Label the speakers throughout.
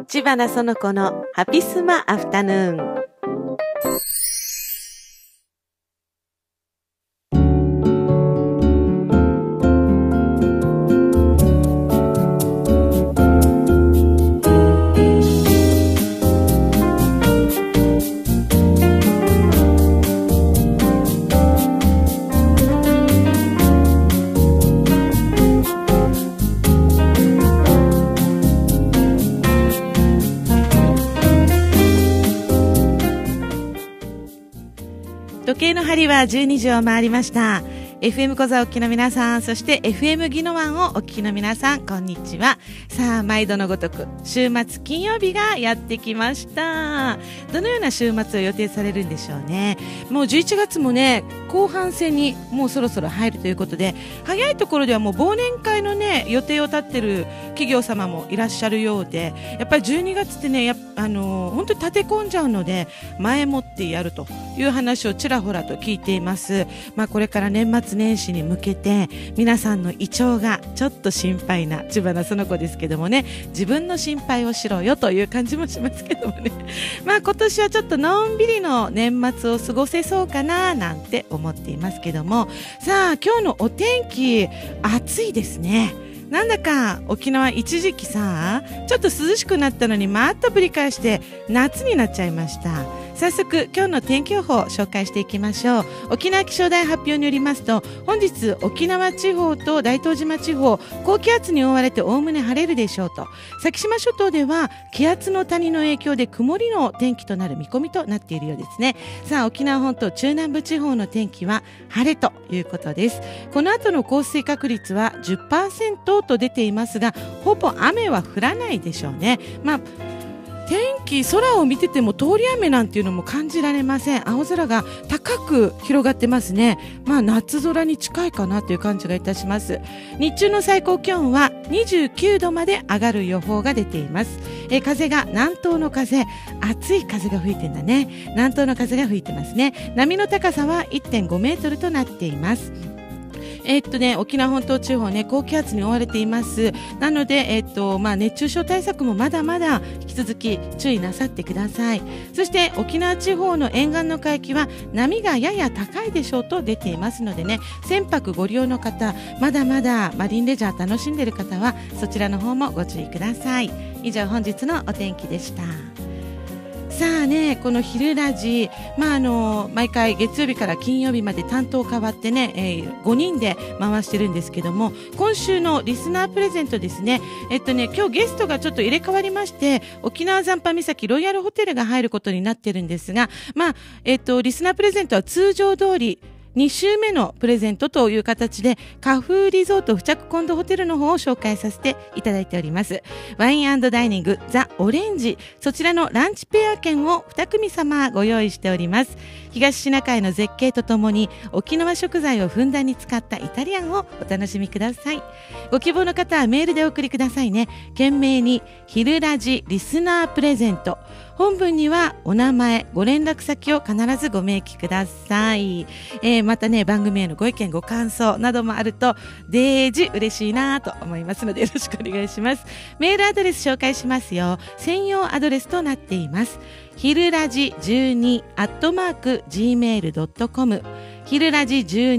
Speaker 1: 知花園子のハピスマアフタヌーン。時計の針は12時を回りました。 FM 小座お聞きの皆さん、そして FM 宜野湾をお聞きの皆さん、こんにちは。さあ、毎度のごとく週末金曜日がやってきました。どのような週末を予定されるんでしょうね。もう11月もね、後半戦にもうそろそろ入るということで、早いところではもう忘年会のね予定を立ってる企業様もいらっしゃるようで、やっぱり12月ってね、本当に立て込んじゃうので、前もってやるという話をちらほらと聞いています。これから年末年始に向けて皆さんの胃腸がちょっと心配な知花園子ですけどもね、自分の心配をしろよという感じもしますけどもね今年はちょっとのんびりの年末を過ごせそうかななんて思っていますけども、さあ今日のお天気暑いですね。なんだか沖縄一時期さ、ちょっと涼しくなったのにまたぶり返して夏になっちゃいました。早速今日の天気予報を紹介していきましょう。沖縄気象台発表によりますと、本日沖縄地方と大東島地方、高気圧に覆われておおむね晴れるでしょうと。先島諸島では気圧の谷の影響で曇りの天気となる見込みとなっているようですね。さあ、沖縄本島中南部地方の天気は晴れということです。この後の降水確率は 10% と出ていますが、ほぼ雨は降らないでしょうね。天気、空を見てても通り雨なんていうのも感じられません。青空が高く広がってますね。夏空に近いかなという感じがいたします。日中の最高気温は29度まで上がる予報が出ています。風が南東の風、暑い風が吹いてんだね。南東の風が吹いてますね。波の高さは 1.5 メートルとなっています。沖縄本島地方ね、高気圧に覆われています。なので、熱中症対策もまだまだ引き続き注意なさってください。そして沖縄地方の沿岸の海域は波がやや高いでしょうと出ていますのでね、船舶ご利用の方、まだまだマリンレジャー楽しんでいる方はそちらの方もご注意ください。以上、本日のお天気でした。さあね、この昼ラジ、毎回月曜日から金曜日まで担当変わってね、5人で回してるんですけども、今週のリスナープレゼントですね。今日ゲストがちょっと入れ替わりまして、沖縄残波岬ロイヤルホテルが入ることになってるんですが、リスナープレゼントは通常通り2週目のプレゼントという形で、花風リゾート付着コンドホテルの方を紹介させていただいております。ワイン&ダイニングザ・オレンジ、そちらのランチペア券を2組様ご用意しております。東シナ海の絶景とともに沖縄食材をふんだんに使ったイタリアンをお楽しみください。ご希望の方はメールでお送りくださいね。懸命に昼ラジリスナープレゼント、本文にはお名前、ご連絡先を必ずご明記ください。またね、番組へのご意見ご感想などもあるとデージ嬉しいなと思いますので、よろしくお願いします。メールアドレス紹介しますよ。専用アドレスとなっています。ひるラジ12@gmail.com、ひるラジ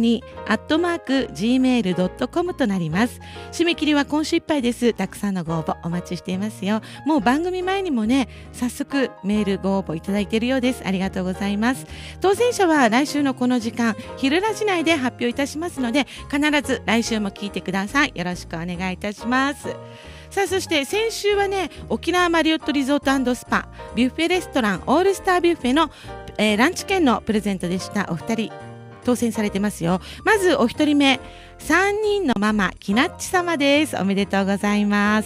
Speaker 1: 12@gmail.com となります。締め切りは今週いっぱいです。たくさんのご応募お待ちしていますよ。もう番組前にもね、早速メールご応募いただいているようです。ありがとうございます。当選者は来週のこの時間、ひるラジ内で発表いたしますので、必ず来週も聞いてください。よろしくお願いいたします。さあ、そして先週はね、沖縄マリオットリゾート&スパビュッフェレストランオールスタービュッフェの、ランチ券のプレゼントでした。お二人当選されてますよ。まずお一人目、3人のママきなっち様です。おめでとうございます。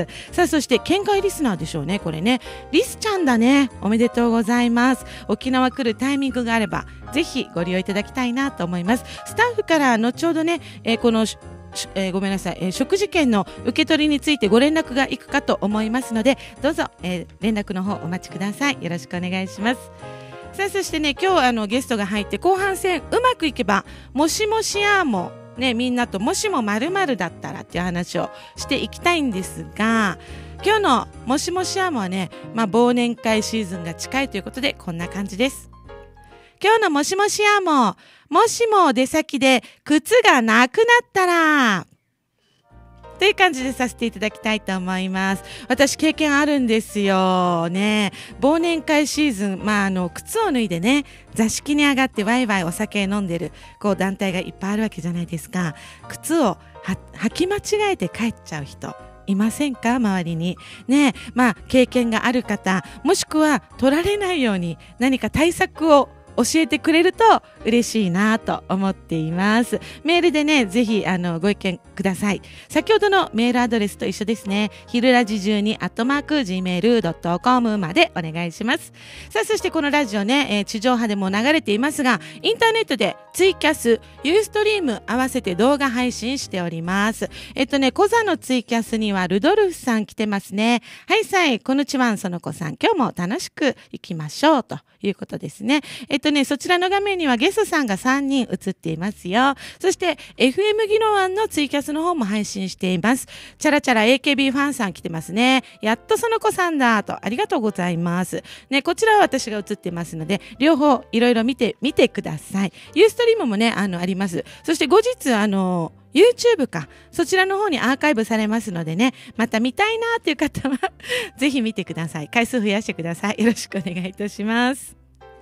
Speaker 1: さあ、そして県外リスナーでしょうね、これね、リスちゃんだね。おめでとうございます。沖縄来るタイミングがあればぜひご利用いただきたいなと思います。スタッフから後ほどね、このごめんなさい、食事券の受け取りについてご連絡がいくかと思いますので、どうぞ、連絡の方お待ちください。よろしくお願いします。さあ、そしてね、今日ゲストが入って後半戦うまくいけば、もしもしやもね、みんなともしも〇〇だったらっていう話をしていきたいんですが、 今日のもしもしアームはね、忘年会シーズンが近いということでこんな感じです。今日のもしもしアーム、もしも出先で靴がなくなったらという感じでさせていただきたいと思います。私経験あるんですよね。忘年会シーズン、靴を脱いでね、座敷に上がってワイワイお酒飲んでる団体がいっぱいあるわけじゃないですか。靴を履き間違えて帰っちゃう人いませんか？周りにね。経験がある方、もしくは取られないように何か対策を教えてくれると嬉しいなと思っています。メールでね、ぜひご意見ください。先ほどのメールアドレスと一緒ですね。ひるらじ12@gmail.com までお願いします。さあ、そしてこのラジオね、地上波でも流れていますが、インターネットでツイキャス、ユーストリーム合わせて動画配信しております。コザのツイキャスにはルドルフさん来てますね。はいさい、こんにちは、その子さん。今日も楽しくいきましょうということですね。そちらの画面にはゲストさんが3人映っていますよ。そして FM ギノワンのツイキャスの方も配信しています。チャラチャラ AKB ファンさん来てますね。やっとその子さんだと、ありがとうございます。ね、こちらは私が映ってますので、両方いろいろ見てください。ユーストリームもね、あります。そして後日YouTube か、そちらの方にアーカイブされますのでね、また見たいなっていう方はぜひ見てください。回数増やしてください。よろしくお願いいたします。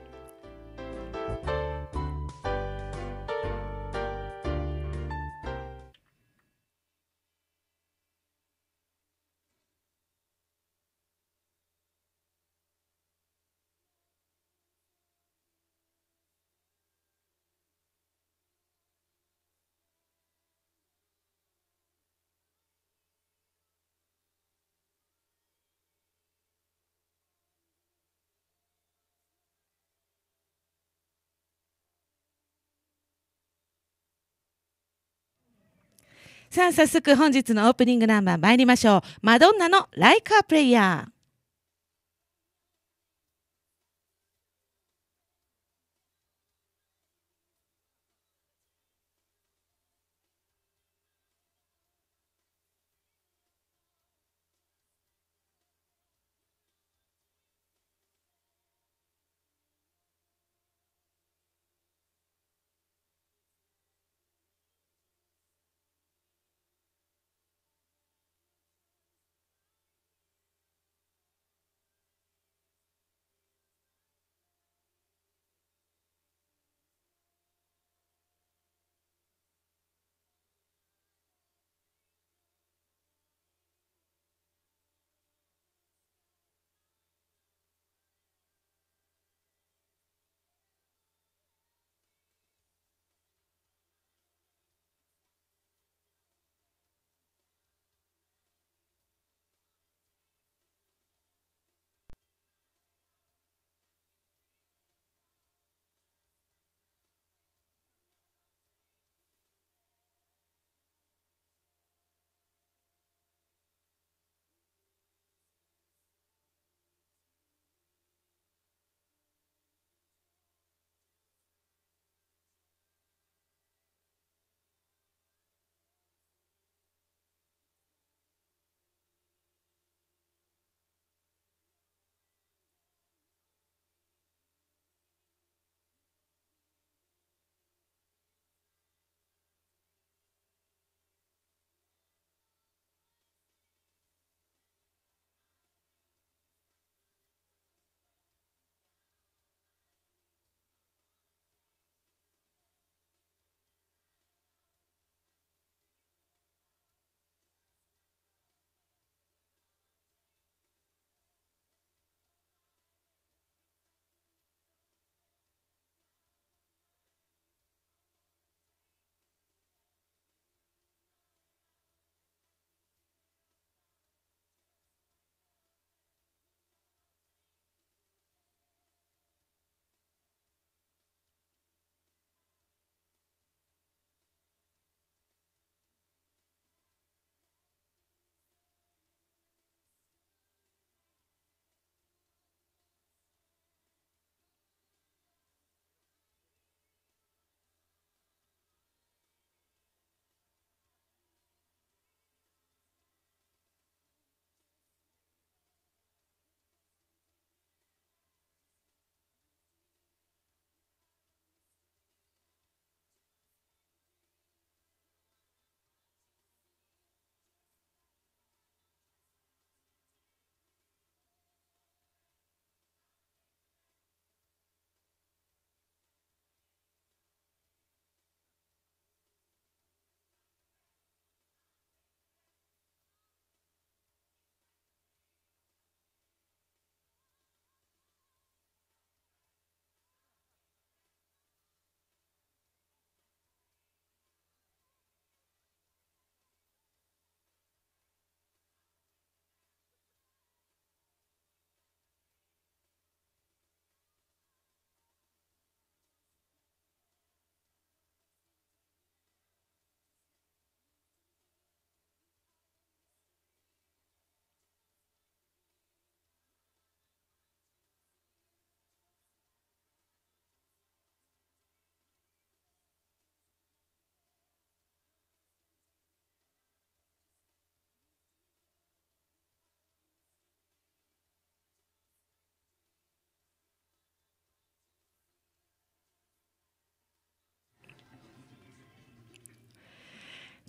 Speaker 1: さあ、早速本日のオープニングナンバー参りましょう。マドンナのライカープレイヤー。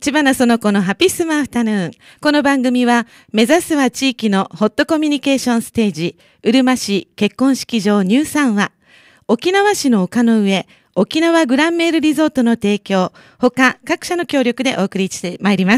Speaker 1: 千葉なその子のハピスマアフタヌーン。この番組は、目指すは地域のホットコミュニケーションステージ、うるま市結婚式場ニューサンは、沖縄市の丘の上、沖縄グランメールリゾートの提供、他各社の協力でお送りしてまいります。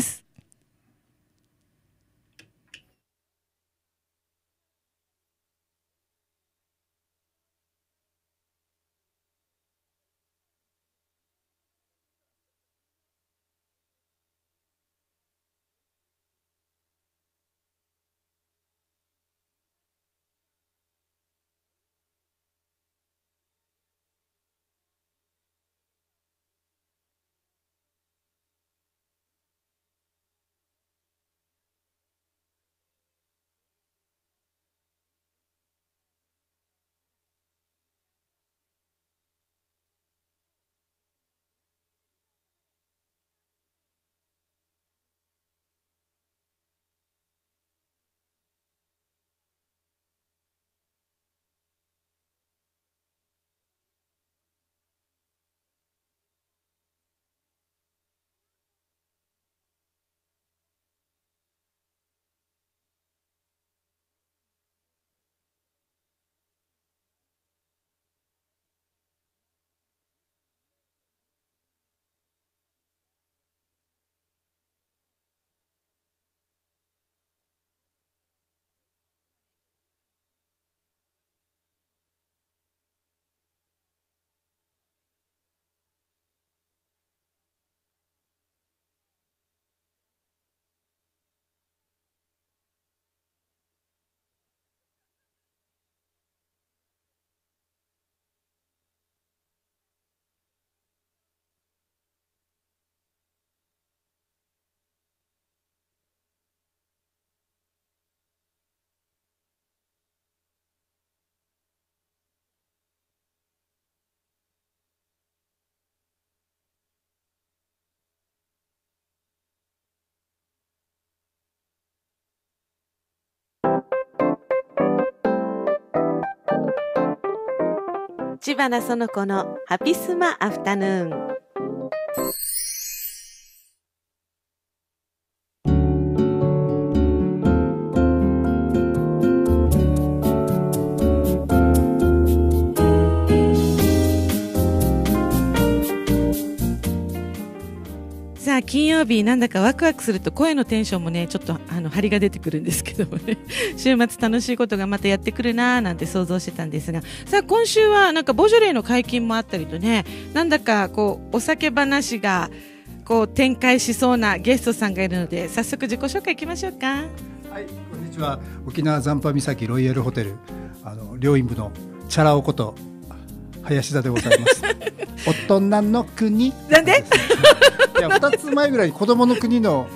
Speaker 1: 千葉なその子のハピスマアフタヌーン。さあ金曜日なんだかワクワクすると声のテンションもねちょっと張りが出てくるんですけどもね週末楽しいことがまたやってくるなーなんて想像してたんですが、さあ今週はなんかボジョレーの解禁もあったりとね、なんだかこうお酒話がこう展開しそうなゲストさんがいるので早速自己紹介いきましょうか。
Speaker 2: はい、こんにちは。沖縄残波岬ロイヤルホテル両院部のチャラ男こと林田でございます大人の国
Speaker 1: なんで
Speaker 2: いや2つ前ぐらいに子供の国の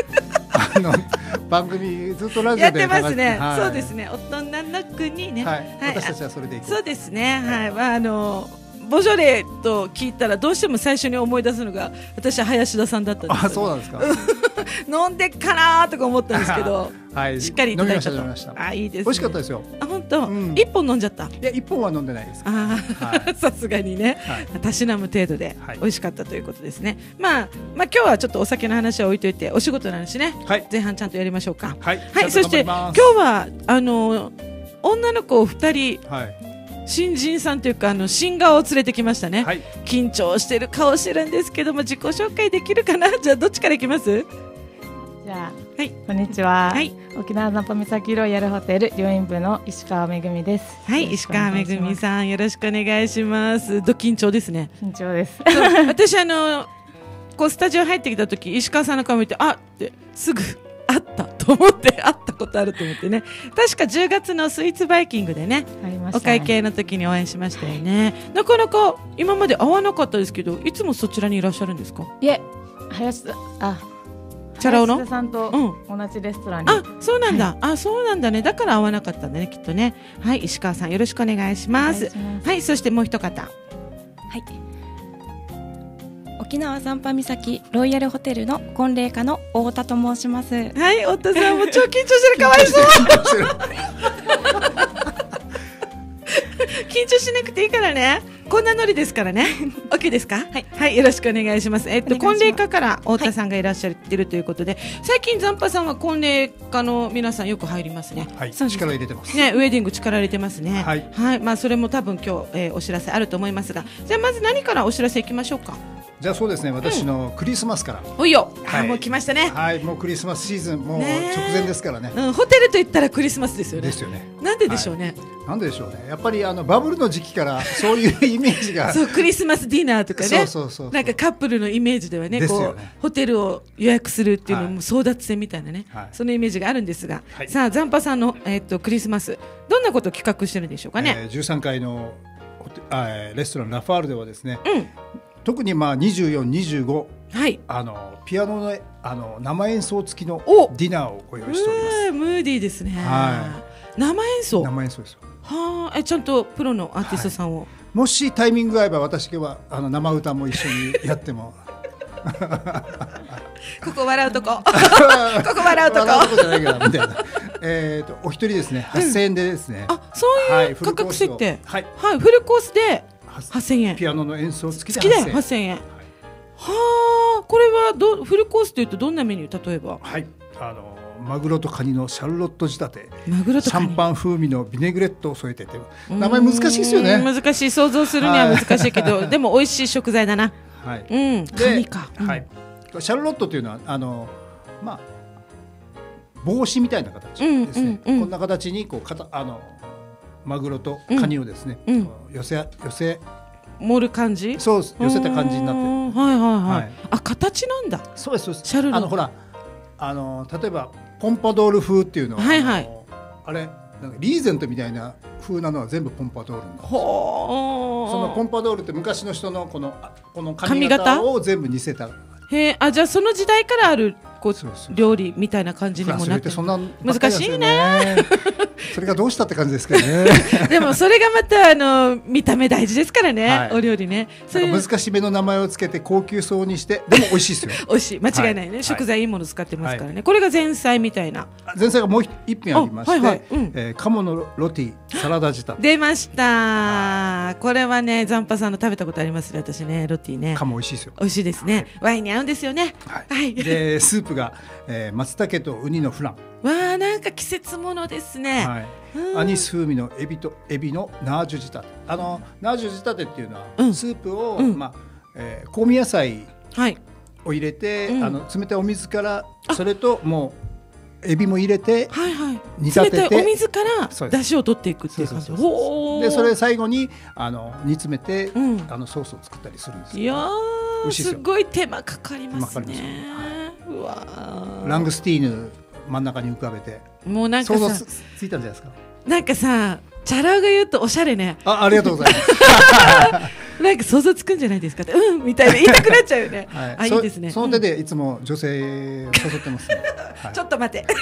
Speaker 2: 番組ずっとラジオで
Speaker 1: やってますね、
Speaker 2: はい、
Speaker 1: そうですね、大人の国ね、
Speaker 2: はいはい、私たちはそれでいこう。
Speaker 1: そうですね、はい、ボジョレーと聞いたらどうしても最初に思い出すのが私は林田さんだったんですよ、ね、
Speaker 2: あ、そうなんですか
Speaker 1: 飲んでっかなとか思ったんですけど、はい、しっかりいただいたと。
Speaker 2: 飲みました。
Speaker 1: あ、いいですね、
Speaker 2: 美味しかったですよ。
Speaker 1: あ、本当、
Speaker 2: うん、
Speaker 1: 1本飲んじゃった。い
Speaker 2: や1本は飲んでないです。
Speaker 1: さすがにね、はい、たしなむ程度で美味しかったということですね、まあ今日はちょっとお酒の話は置いといてお仕事の話ね、はい、前半ちゃんとやりましょうか。
Speaker 2: はい、
Speaker 1: はい、そして今日は女の子を2人、はい、新人さんというか新顔を連れてきましたね、はい、緊張してる顔してるんですけども自己紹介できるかな。じゃあどっちからいきます？
Speaker 3: じゃあ、はい、こんにちは、はい、沖縄残波岬ロイヤルホテル両院部の石川めぐみです。
Speaker 1: はい、石川めぐみさんよろしくお願いします。緊張ですね。
Speaker 3: 緊張です
Speaker 1: 私こうスタジオ入ってきた時石川さんの顔見てあってすぐあったと思って会ったことあると思ってね、確か10月のスイーツバイキングで ねお会計の時にお会いしましたよね。なかなか今まで会わなかったですけどいつもそちらにいらっしゃるんですか？
Speaker 3: いえ、林田さんと同じレストランに、
Speaker 1: あ、そうなんだ、はい、あ、そうなんだね、だから会わなかったんだねきっとね。はい、石川さんよろしくお願いします。はい、そしてもう一方、はい、
Speaker 4: 沖縄残波岬ロイヤルホテルの婚礼家の太田と申します。
Speaker 1: はい、太田さんも超緊張してる、かわいそう緊張しなくていいからね。 こんなノリですからね。OK ですか？はい、よろしくお願いします。婚礼家から太田さんがいらっしゃってるということで、最近残波さんは婚礼家の皆さんよく入りますね。
Speaker 2: はい、力入れてます
Speaker 1: ね。ウェディング力入れてますね。
Speaker 2: はい、
Speaker 1: はい、まあそれも多分今日、お知らせあると思いますが、じゃあまず何からお知らせいきましょうか。
Speaker 2: じゃあそうですね、私のクリスマスから。
Speaker 1: おいよ、もう来ましたね。
Speaker 2: はい、もうクリスマスシーズンもう直前ですからね。
Speaker 1: ホテルと言ったらクリスマスですよね。
Speaker 2: ですよね。
Speaker 1: なんででしょうね。
Speaker 2: なんででしょうね。やっぱりバブルの時期からそういうイメージが。
Speaker 1: そう、クリスマスディナーとかね。
Speaker 2: そう
Speaker 1: なんかカップルのイメージではね、こうホテルを予約するっていうのも争奪戦みたいなね、そのイメージがあるんですが、さあ残波さんのクリスマスどんなことを企画してるんでしょうかね。
Speaker 2: 13階のレストランラファールではですね。特に24、25、
Speaker 1: はい、
Speaker 2: ピアノの生演奏付きのディナーをご用意しております。
Speaker 1: ムーディーですね。
Speaker 2: はい、
Speaker 1: 生演奏。
Speaker 2: 生演奏ですよ。
Speaker 1: はあ、ちゃんとプロのアーティストさんを。
Speaker 2: もしタイミングが合えば私は生歌も一緒にやっても。
Speaker 1: ここ笑うとこ。ここ笑うとこ。
Speaker 2: 笑うとこじゃないからみたいな。お一人ですね、8000円でですね。
Speaker 1: あ、そういう価格設定。
Speaker 2: はい、
Speaker 1: フルコースで。8000円。
Speaker 2: ピアノの演奏付きで
Speaker 1: 8000円。はあ、これはフルコースというとどんなメニュー？例えば。
Speaker 2: はい、マグロとカニのシャルロット仕立て、シャンパン風味のビネグレットを添えてて、名前難しいですよね。
Speaker 1: 難しい、想像するには難しいけど、でも美味しい食材だな。
Speaker 2: はい。
Speaker 1: カニか。
Speaker 2: はい。シャルロットというのはまあ帽子みたいな形ですね。こんな形にこうマグロとカニをですね、寄せ
Speaker 1: 盛る感じ。
Speaker 2: そう、寄せた感じになってる。
Speaker 1: はいはいはい。あ、形なんだ。
Speaker 2: そうです。
Speaker 1: シャルロット。
Speaker 2: ほら例えばポンパドール風っていうのは、
Speaker 1: はいはい、
Speaker 2: あれなんかリーゼントみたいな風なのは全部ポンパドールなんですよ。そのポンパドールって昔の人のこの髪型を全部似せた。
Speaker 1: じゃあその時代からある料理みたいな感じにもなってる。難しいね。
Speaker 2: それがどうしたって感じですけどね。
Speaker 1: でもそれがまた見た目大事ですからね、お料理ね。
Speaker 2: 難しめの名前をつけて高級そうにして、でも美味しいですよ。
Speaker 1: 美味しい、間違いないね。食材いいもの使ってますからね。これが前菜みたいな。
Speaker 2: 前菜がもう一品ありまして、鴨のロティサラダ仕立て。
Speaker 1: 出ました。これはね、残波さんの食べたことありますね、私ね、ロティね。
Speaker 2: 鴨美味しいですよ。
Speaker 1: 美味しいですね。ワインに合うんですよね。
Speaker 2: はい。でスープが松茸とウニのフラン。
Speaker 1: わあ、なんか季節ものですね。
Speaker 2: はい。アニス風味のエビのナージュ仕立て。ナージュ仕立てっていうのは、スープを香味野菜を入れて、冷たいお水からそれともうエビも入れて煮立てて、
Speaker 1: 冷たいお水から出汁を取っていくっていう感じ。
Speaker 2: でそれ最後に煮詰めてソースを作ったりするんです。
Speaker 1: いやー、すごい手間かかりますね。うわ、
Speaker 2: ラングスティーヌ真ん中に浮かべて、
Speaker 1: もうなんかさ、
Speaker 2: 想像ついたんじゃないですか。
Speaker 1: なんかさ、チャラ男が言うとおしゃれね。
Speaker 2: ありがとうございます。
Speaker 1: なんか想像つくんじゃないですかって、みたいな言いたくなっちゃうよね。いいですね。
Speaker 2: その手でいつも女性を誘ってますね。
Speaker 1: ちょっと待って。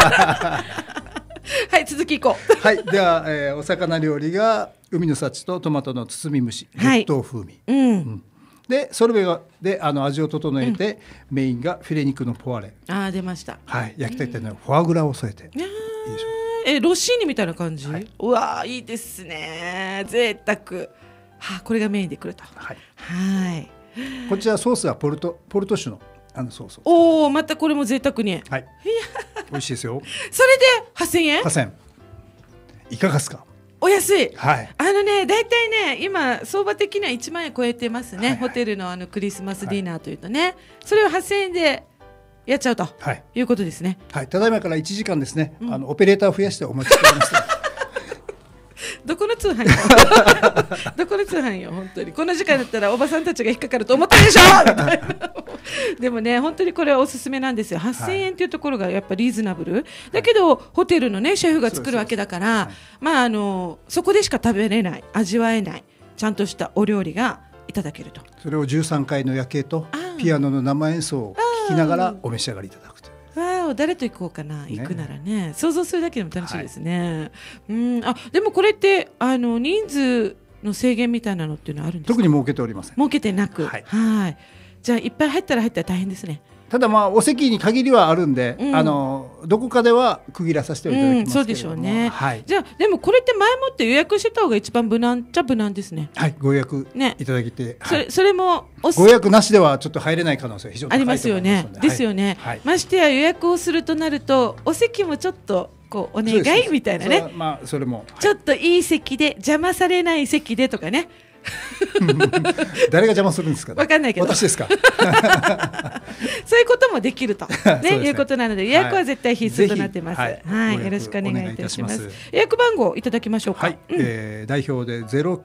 Speaker 1: はい、続きいこ
Speaker 2: う。はい、ではお魚料理が海の幸とトマトの包み蒸し、熱湯風味。でそれで味を整えて、メインがフィレ肉のポワレ。
Speaker 1: 出ました。
Speaker 2: はい、焼きたてのフォアグラを添えて。いいでしょう。
Speaker 1: ロッシーニみたいな感じ。うわ、いいですね。贅沢。これがメインでくると。はい。
Speaker 2: こちらソースはポルト酒のソース。
Speaker 1: おお、またこれも贅沢に。
Speaker 2: はい。美味しいですよ。
Speaker 1: それで8000円。
Speaker 2: 8000円。いかがですか。
Speaker 1: お安い。
Speaker 2: はい。
Speaker 1: ね、だいたいね、今相場的には1万円超えてますね。ホテルのクリスマスディナーというとね、それを8000円でやっちゃうということですね。
Speaker 2: はい。ただいまから1時間ですね。オペレーターを増やしてお待ちしております。
Speaker 1: どこの通販よ。どこの通販よ、本当に。この時間だったらおばさんたちが引っかかると思ってるでしょ。みたいな。でもね、本当にこれはおすすめなんですよ。8000円っていうところがやっぱリーズナブルだけど、ホテルのねシェフが作るわけだから、そこでしか食べれない、味わえないちゃんとしたお料理がいただけると。
Speaker 2: それを13階の夜景とピアノの生演奏を聴きながらお召し上がりいただくという。
Speaker 1: 誰と行こうかな、行くならね、想像するだけでも楽しいですね。でもこれって人数の制限みたいなのっていうのはあるんですか。
Speaker 2: 特に設けておりません。
Speaker 1: 設けてなく、はい。じゃあいっぱい入ったら大変ですね。
Speaker 2: ただまあお席に限りはあるんで、どこかでは区切らさせていただきますけれども、
Speaker 1: そうでしょうね。
Speaker 2: はい、
Speaker 1: じゃあでもこれって前もって予約してた方が一番無難っちゃ無難ですね。
Speaker 2: はい、ご予約いただいて、ね、
Speaker 1: はい、それも
Speaker 2: ご予約なしではちょっと入れない可能性非常に高いと思いますので、
Speaker 1: ありますよね。ですよね。はい、ましてや予約をするとなるとお席もちょっとこうお願いみたいなね。
Speaker 2: まあそれも、
Speaker 1: ちょっといい席で邪魔されない席でとかね。
Speaker 2: 誰が邪魔するんですか、ね。
Speaker 1: わかんないけど。
Speaker 2: 私ですか。
Speaker 1: そういうこともできると、ね、いうことなので予約は絶対必須となってます。はい、はい、よろしくお願いいたします。予約番号いただきましょうか。はい、
Speaker 2: 代表で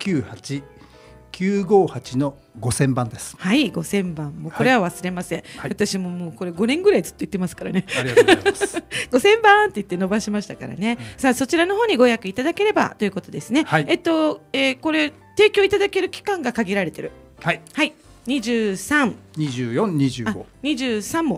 Speaker 2: 098-958の5000番です。
Speaker 1: はい、5000番。もうこれは忘れません。はい、私ももうこれ5年ぐらいずっと言ってますからね。
Speaker 2: ありがとうございます。
Speaker 1: 5000番って言って伸ばしましたからね。さあそちらの方にご予約いただければということですね。はい、これ提供いただける期間が限られてる。はい。はい。23、
Speaker 2: 24、25。
Speaker 1: 23も。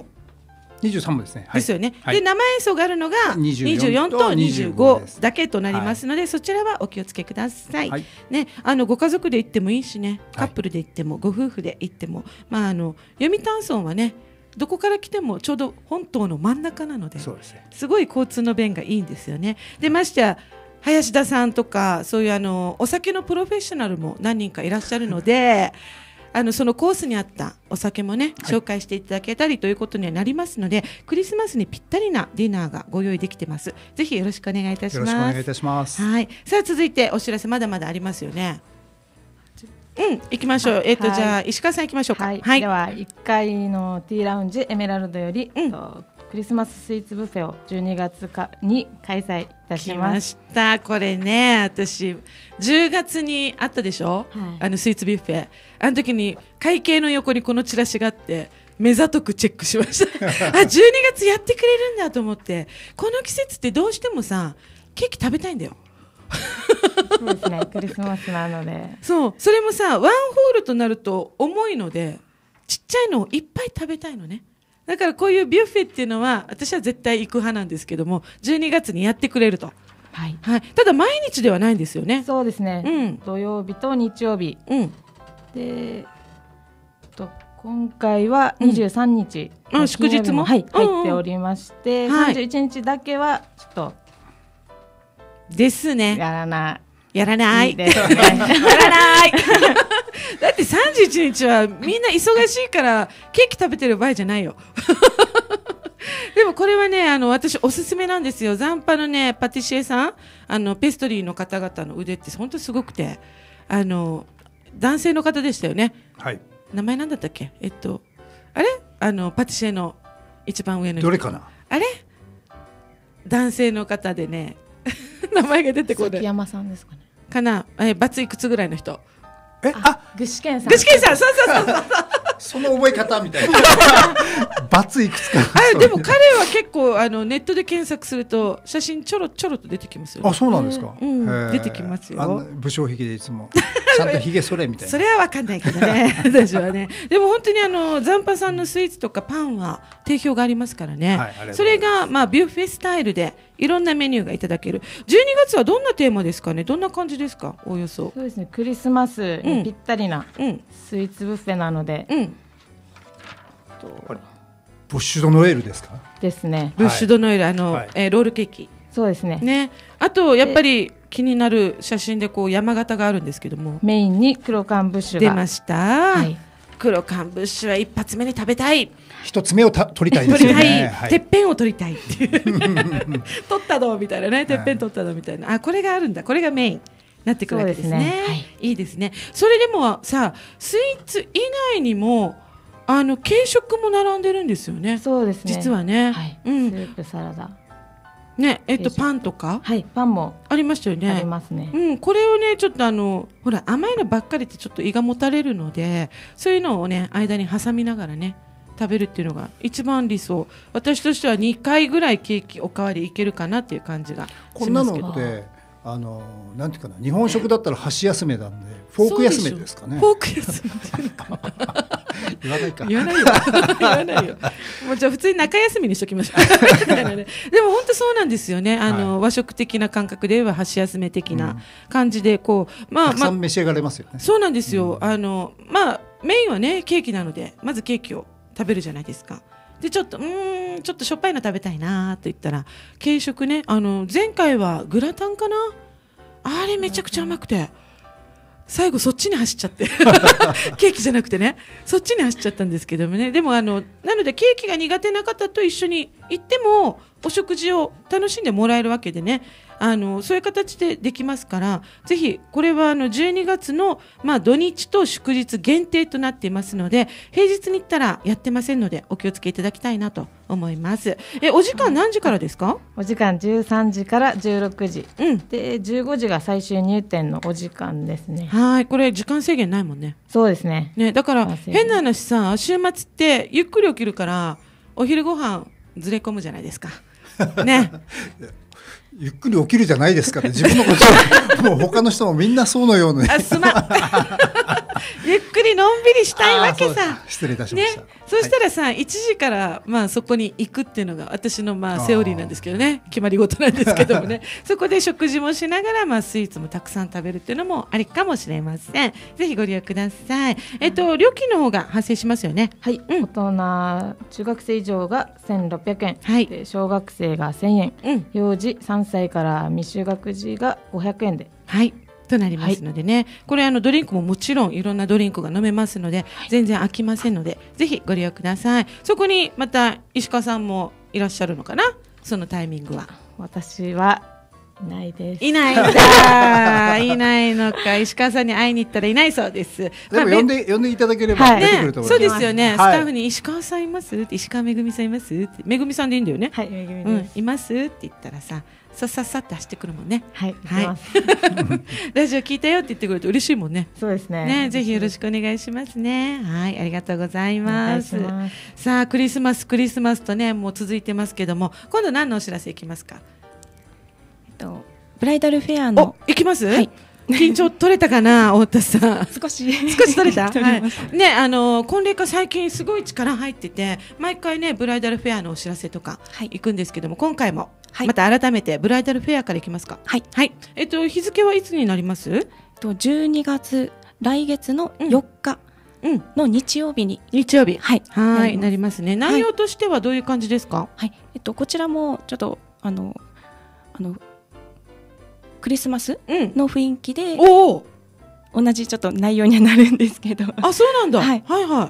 Speaker 2: 23もですね。
Speaker 1: ですよね。で生演奏があるのが24と25だけとなりますので、そちらはお気をつけください。ね、ご家族で行ってもいいしね、カップルで行ってもご夫婦で行っても、まあ読谷村はね、どこから来てもちょうど本島の真ん中なので、すごい交通の便がいいんですよね。でましてや林田さんとかそういうお酒のプロフェッショナルも何人かいらっしゃるので。そのコースに合ったお酒もね紹介していただけたりということにはなりますので、クリスマスにぴったりなディナーがご用意できてます。ぜひよろしくお願いいたします。
Speaker 2: よろしくお願いいたします。
Speaker 1: はい。さあ続いてお知らせまだまだありますよね。行きましょう。じゃあ石川さん行きましょうか。
Speaker 3: はい。では1階のティーラウンジエメラルドより、クリスマススイーツブッフェを12月に開催いたします。
Speaker 1: 来ました。これね、私10月にあったでしょ、はい、スイーツビュッフェ。あの時に会計の横にこのチラシがあって目ざとくチェックしましたあ、12月やってくれるんだと思って。この季節ってどうしてもさケーキ食べたいんだよ
Speaker 3: そうですね、クリスマスなので
Speaker 1: それもさワンホールとなると重いのでちっちゃいのをいっぱい食べたいのね。だからこういうビュッフェっていうのは私は絶対行く派なんですけども、12月にやってくれると。はいはい、ただ毎日ではないんですよね。
Speaker 3: そうですね、土曜日と日曜日、で今回は23日、
Speaker 1: 祝日も、
Speaker 3: 入っておりまして、31日だけはちょっと
Speaker 1: ですね、
Speaker 3: やらない
Speaker 1: ですねやらないだって31日はみんな忙しいからケーキ食べてる場合じゃないよでもこれはね私おすすめなんですよ。残波のねパティシエさんペストリーの方々の腕って本当すごくて男性の方でしたよね。はい。名前なんだったっけ？あれパティシエの一番上の人。
Speaker 2: どれかな？
Speaker 1: あれ男性の方でね名前が出てこない。
Speaker 3: 崎山さんですかね。
Speaker 1: かな、バツいくつぐらいの人。
Speaker 3: 具志堅さん。
Speaker 1: 具志堅さん、そう
Speaker 2: その覚え方みたいなバツいくつか
Speaker 1: でも彼は結構ネットで検索すると写真ちょろちょろと出てきますよね。
Speaker 2: あ、そうなんですか。
Speaker 1: 出てきますよ。
Speaker 2: 武将髭でいつもちゃんと髭それみたいな
Speaker 1: それは分かんないけどね私はね。でも本当に残波さんのスイーツとかパンは定評がありますからね、それがビュッフェスタイルでいろんなメニューがいただける。12月はどんなテーマですかね。どんな感じですか、おおよそ。
Speaker 3: そうですね、クリスマスにぴったりなスイーツブッフェなので、
Speaker 2: ブッシュドノエルですか。
Speaker 3: ですね、
Speaker 1: ブッシュドノエルロールケーキ。
Speaker 3: そうですね。
Speaker 1: あとやっぱり気になる写真でこう山形があるんですけども、
Speaker 3: メインに黒缶ブッシュが
Speaker 1: 出ました、黒缶ブッシュは一発目に食べたい。
Speaker 2: 一つ目を取りたいですよね。
Speaker 1: てっぺんを取りたいっていう取ったのみたいなね、てっぺん取ったのみたいな、これがあるんだ、これがメインなってくるわけですね。いいですね。それでもさ、スイーツ以外にも軽食も並んでるんですよね。
Speaker 3: そうですね、
Speaker 1: 実はね、
Speaker 3: スープ、サラダ
Speaker 1: ね、パンとか、
Speaker 3: パンも
Speaker 1: ありましたよね。
Speaker 3: ありますね。
Speaker 1: これをねちょっとほら甘いのばっかりってちょっと胃がもたれるので、そういうのをね間に挟みながらね食べるっていうのが一番理想。私としては2回ぐらいケーキおかわりいけるかなっていう感じがしますけど。
Speaker 2: こんなのってなんていうかな、日本食だったら箸休めなんでフォーク休めですかね。
Speaker 1: フォーク休め
Speaker 2: 言わないか。
Speaker 1: 言わないよもうじゃあ普通に中休みにしときましょうでも本当そうなんですよね。和食的な感覚では箸休め的な感じでこう、
Speaker 2: たくさん召し上がれますよね。
Speaker 1: そうなんですよ。メインはねケーキなのでまずケーキを食べるじゃないですか。 でちょっとしょっぱいの食べたいなと言ったら軽食ね、前回はグラタンかな、あれめちゃくちゃ甘くて最後そっちに走っちゃってケーキじゃなくてね、そっちに走っちゃったんですけどもね。でもなのでケーキが苦手な方と一緒に行ってもお食事を楽しんでもらえるわけでね、そういう形でできますから、ぜひこれは12月の、土日と祝日限定となっていますので、平日に行ったらやってませんのでお気をつけいただきたいなと思います。お時間何時からですか？
Speaker 3: お時間13時から16時、で15時が最終入店のお時間ですね。
Speaker 1: はい、これ時間制限ないもんね。
Speaker 3: そうですね。
Speaker 1: だから変な話さ、週末ってゆっくり起きるからお昼ご飯ずれ込むじゃないですかね。
Speaker 2: ゆっくり起きるじゃないですかね。自分のこともう他の人もみんなそうのように
Speaker 1: ゆっくりのんびりしたいわけさ。
Speaker 2: 失礼いたしました。
Speaker 1: そうしたらさ、1時からそこに行くっていうのが私のセオリーなんですけどね、決まり事なんですけどもねそこで食事もしながらスイーツもたくさん食べるっていうのもありかもしれません。ぜひご利用ください。料金の方が発生しますよね。
Speaker 3: はい、大人中学生以上が1600円、
Speaker 1: はい、
Speaker 3: で小学生が1000円、幼児3歳から未就学児が500円で、
Speaker 1: はいとなりますのでね、これドリンクももちろんいろんなドリンクが飲めますので、全然飽きませんのでぜひご利用ください。そこにまた石川さんもいらっしゃるのかな、そのタイミングは。
Speaker 3: 私はいないです。
Speaker 1: いないんだいないのか。石川さんに会いに行ったらいないそうです。
Speaker 2: でも呼んでいただければ出てくると思います。
Speaker 1: そうですよね、スタッフに石川さんいますって、石川めぐみさんいますって、めぐみさんでいいんだよね。
Speaker 3: はい、めぐみです。
Speaker 1: いますって言ったらさ、さっって走ってくるもんね。
Speaker 3: はい、
Speaker 1: ラジオ聞いたよって言ってくると嬉しいもんね。
Speaker 3: そうですね。
Speaker 1: ぜひよろしくお願いしますね。はい、ありがとうございます。さあクリスマスとね、もう続いてますけども、今度何のお知らせいきますか？
Speaker 4: ブライダルフェアの
Speaker 1: 行きます？
Speaker 4: はい。
Speaker 1: 緊張取れたかな、太田さん。
Speaker 4: 少し
Speaker 1: 取れた。はい。ね、婚礼家最近すごい力入ってて、毎回ねブライダルフェアのお知らせとか行くんですけども、今回もまた改めてブライダルフェアからいきますか？
Speaker 4: はい。
Speaker 1: はい。日付はいつになります？
Speaker 4: 12月、来月の4日の日曜日に。
Speaker 1: はいなりますね。内容としてはどういう感じですか？
Speaker 4: はい。こちらもちょっとクリスマスの雰囲気で、同じちょっと内容にはなるんですけど。
Speaker 1: あ、そうなんだ。はいはい。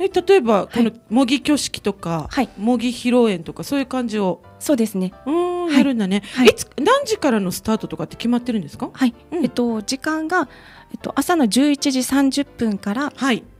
Speaker 1: 例えばこの模擬挙式とか、模擬披露宴とかそういう感じを。
Speaker 4: そうですね。
Speaker 1: やるんだね。何時からのスタートとかって決まってるんですか？
Speaker 4: はい。時間が朝の11時30分から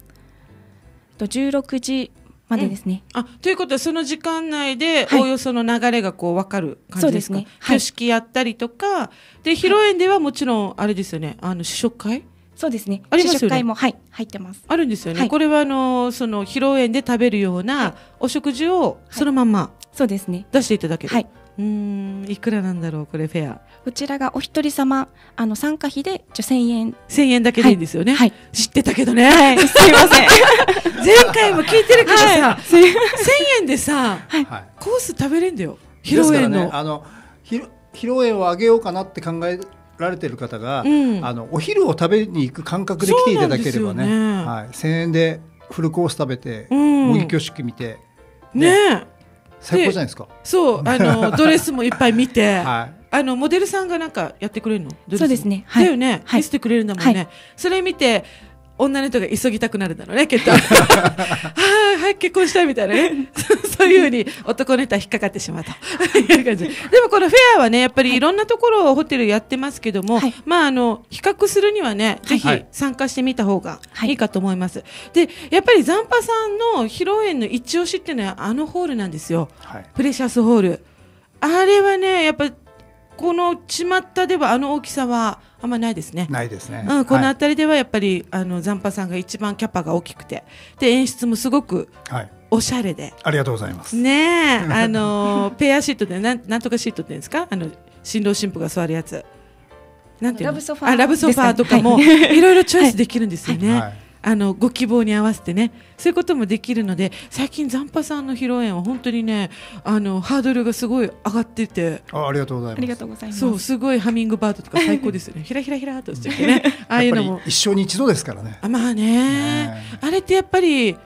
Speaker 4: 16時までですね。
Speaker 1: ということはその時間内でおおよその流れが分かる感じですか？挙式やったりとかで、披露宴ではもちろんあれですよね、試食会。
Speaker 4: そうですね。
Speaker 1: ありますよね。
Speaker 4: 試食会も入ってます。
Speaker 1: あるんですよね。これはその披露宴で食べるようなお食事をそのまま
Speaker 4: そうですね
Speaker 1: 出していただける。いくらなんだろうこれフェア。
Speaker 4: こちらがお一人様参加費で1000
Speaker 1: 円だけでいいんですよね。知ってたけどね。
Speaker 4: すいません。
Speaker 1: 前回も聞いてるけどさ、1000円でさ、コース食べれんだよ。披露宴の。
Speaker 2: 披露宴をあげようかなって考えられてる方が、お昼を食べに行く感覚で来ていただければね、1000円でフルコース食べて、模擬挙式見て
Speaker 1: ね、
Speaker 2: 最高じゃないですか。
Speaker 1: そうドレスもいっぱい見て、モデルさんがなんかやってくれるの？
Speaker 4: そうですね。
Speaker 1: だよね。見せてくれるんだもんね。それ見て女の人が急ぎたくなるんだろうね、きっと。はい結婚したいみたいなね。そういうふうに男の人は引っかかってしまうという感じ。でもこのフェアはね、やっぱりいろんなところをホテルやってますけども、比較するにはね、ぜひ参加してみた方がいいかと思います。で、やっぱり残波さんの披露宴の一押しっていうのはホールなんですよ。プレシャスホール。あれはね、やっぱこの巷では大きさはあんまないですね。
Speaker 2: ないですね。
Speaker 1: この辺りではやっぱり残波さんが一番キャパが大きくて、で演出もすごくおしゃれで。
Speaker 2: ありがとうございます。
Speaker 1: ねえ、ペアシートでなんとかシートって言うんですか？新郎新婦が座るやつ。なんていうの？ラブソファーとかもいろいろチョイスできるんですよね。ご希望に合わせてね、そういうこともできるので、最近残波さんの披露宴は本当にね、ハードルがすごい上がってて、
Speaker 2: ありがとうございます。
Speaker 4: ありがとうございます。
Speaker 1: そう、すごいハミングバードとか最高ですよね。ひらひらひらとしてね、ああいうのも
Speaker 2: 一生に一度ですからね。
Speaker 1: まあね、あれってやっぱり女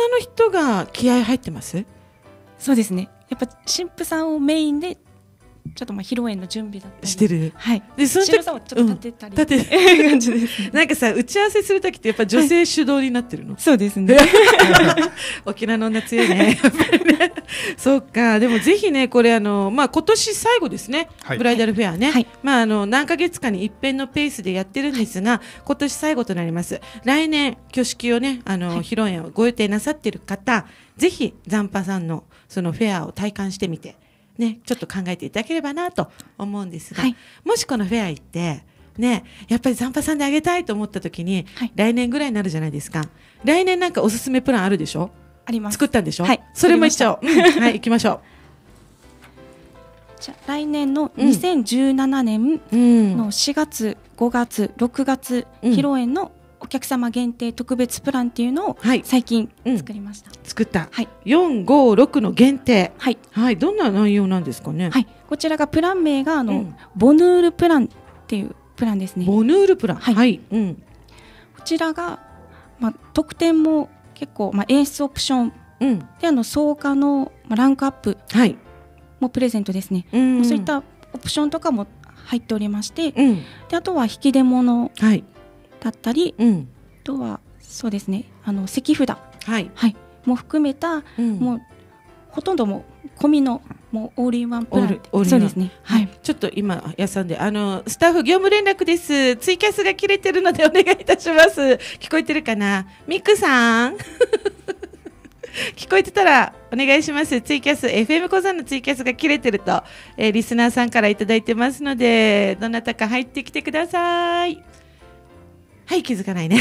Speaker 1: の人が気合入ってます？
Speaker 4: そうですね。やっぱ新婦さんをメインでちょっと披露宴の準備だったり
Speaker 1: してる。
Speaker 4: はい。
Speaker 1: でその
Speaker 4: 新婦さんはちょっと立てたり、
Speaker 1: 立て
Speaker 4: 感じです。
Speaker 1: なんかさ、打ち合わせするときってやっぱ女性主導になってるの？
Speaker 4: そうですね。
Speaker 1: 沖縄の女強いね。やっぱりね。そうか。でもぜひね、これ今年最後ですね。ブライダルフェアね。何ヶ月かに一遍のペースでやってるんですが、今年最後となります。来年挙式をね、披露宴をご予定なさっている方、ぜひ残波さんのそのフェアを体感してみて。ね、ちょっと考えていただければなと思うんですが、もしこのフェア行ってね、やっぱり残波さんであげたいと思った時に、来年ぐらいになるじゃないですか。来年なんかおすすめプランあるでしょ？
Speaker 4: あります。
Speaker 1: 作ったんでしょ？はい。それも一応、はい、行きましょう。
Speaker 4: じゃあ来年の2017年の4月、5月、6月、披露宴のお客様限定特別プランっていうのを最近作りました。
Speaker 1: 作った。はい。4、5、6の限定。はい。はい。どんな内容なんですかね。
Speaker 4: はい。こちらがプラン名がボヌールプランっていうプランですね。
Speaker 1: ボヌールプラン。はい。うん。
Speaker 4: こちらが特典も結構演出オプションで草加のランクアップもプレゼントですね。そういったオプションとかも入っておりまして、であとは引き出物。はい。だったり、あとはそうですね、席札、も含めた、もうほとんども込みのもうオールインワンプラン。そうですね。はい。
Speaker 1: ちょっと今やさんでスタッフ業務連絡です。ツイキャスが切れてるのでお願いいたします。聞こえてるかな、ミクさん。聞こえてたらお願いします。ツイキャス FM 小山のツイキャスが切れてると、リスナーさんからいただいてますので、どなたか入ってきてください。はい、気づかないね。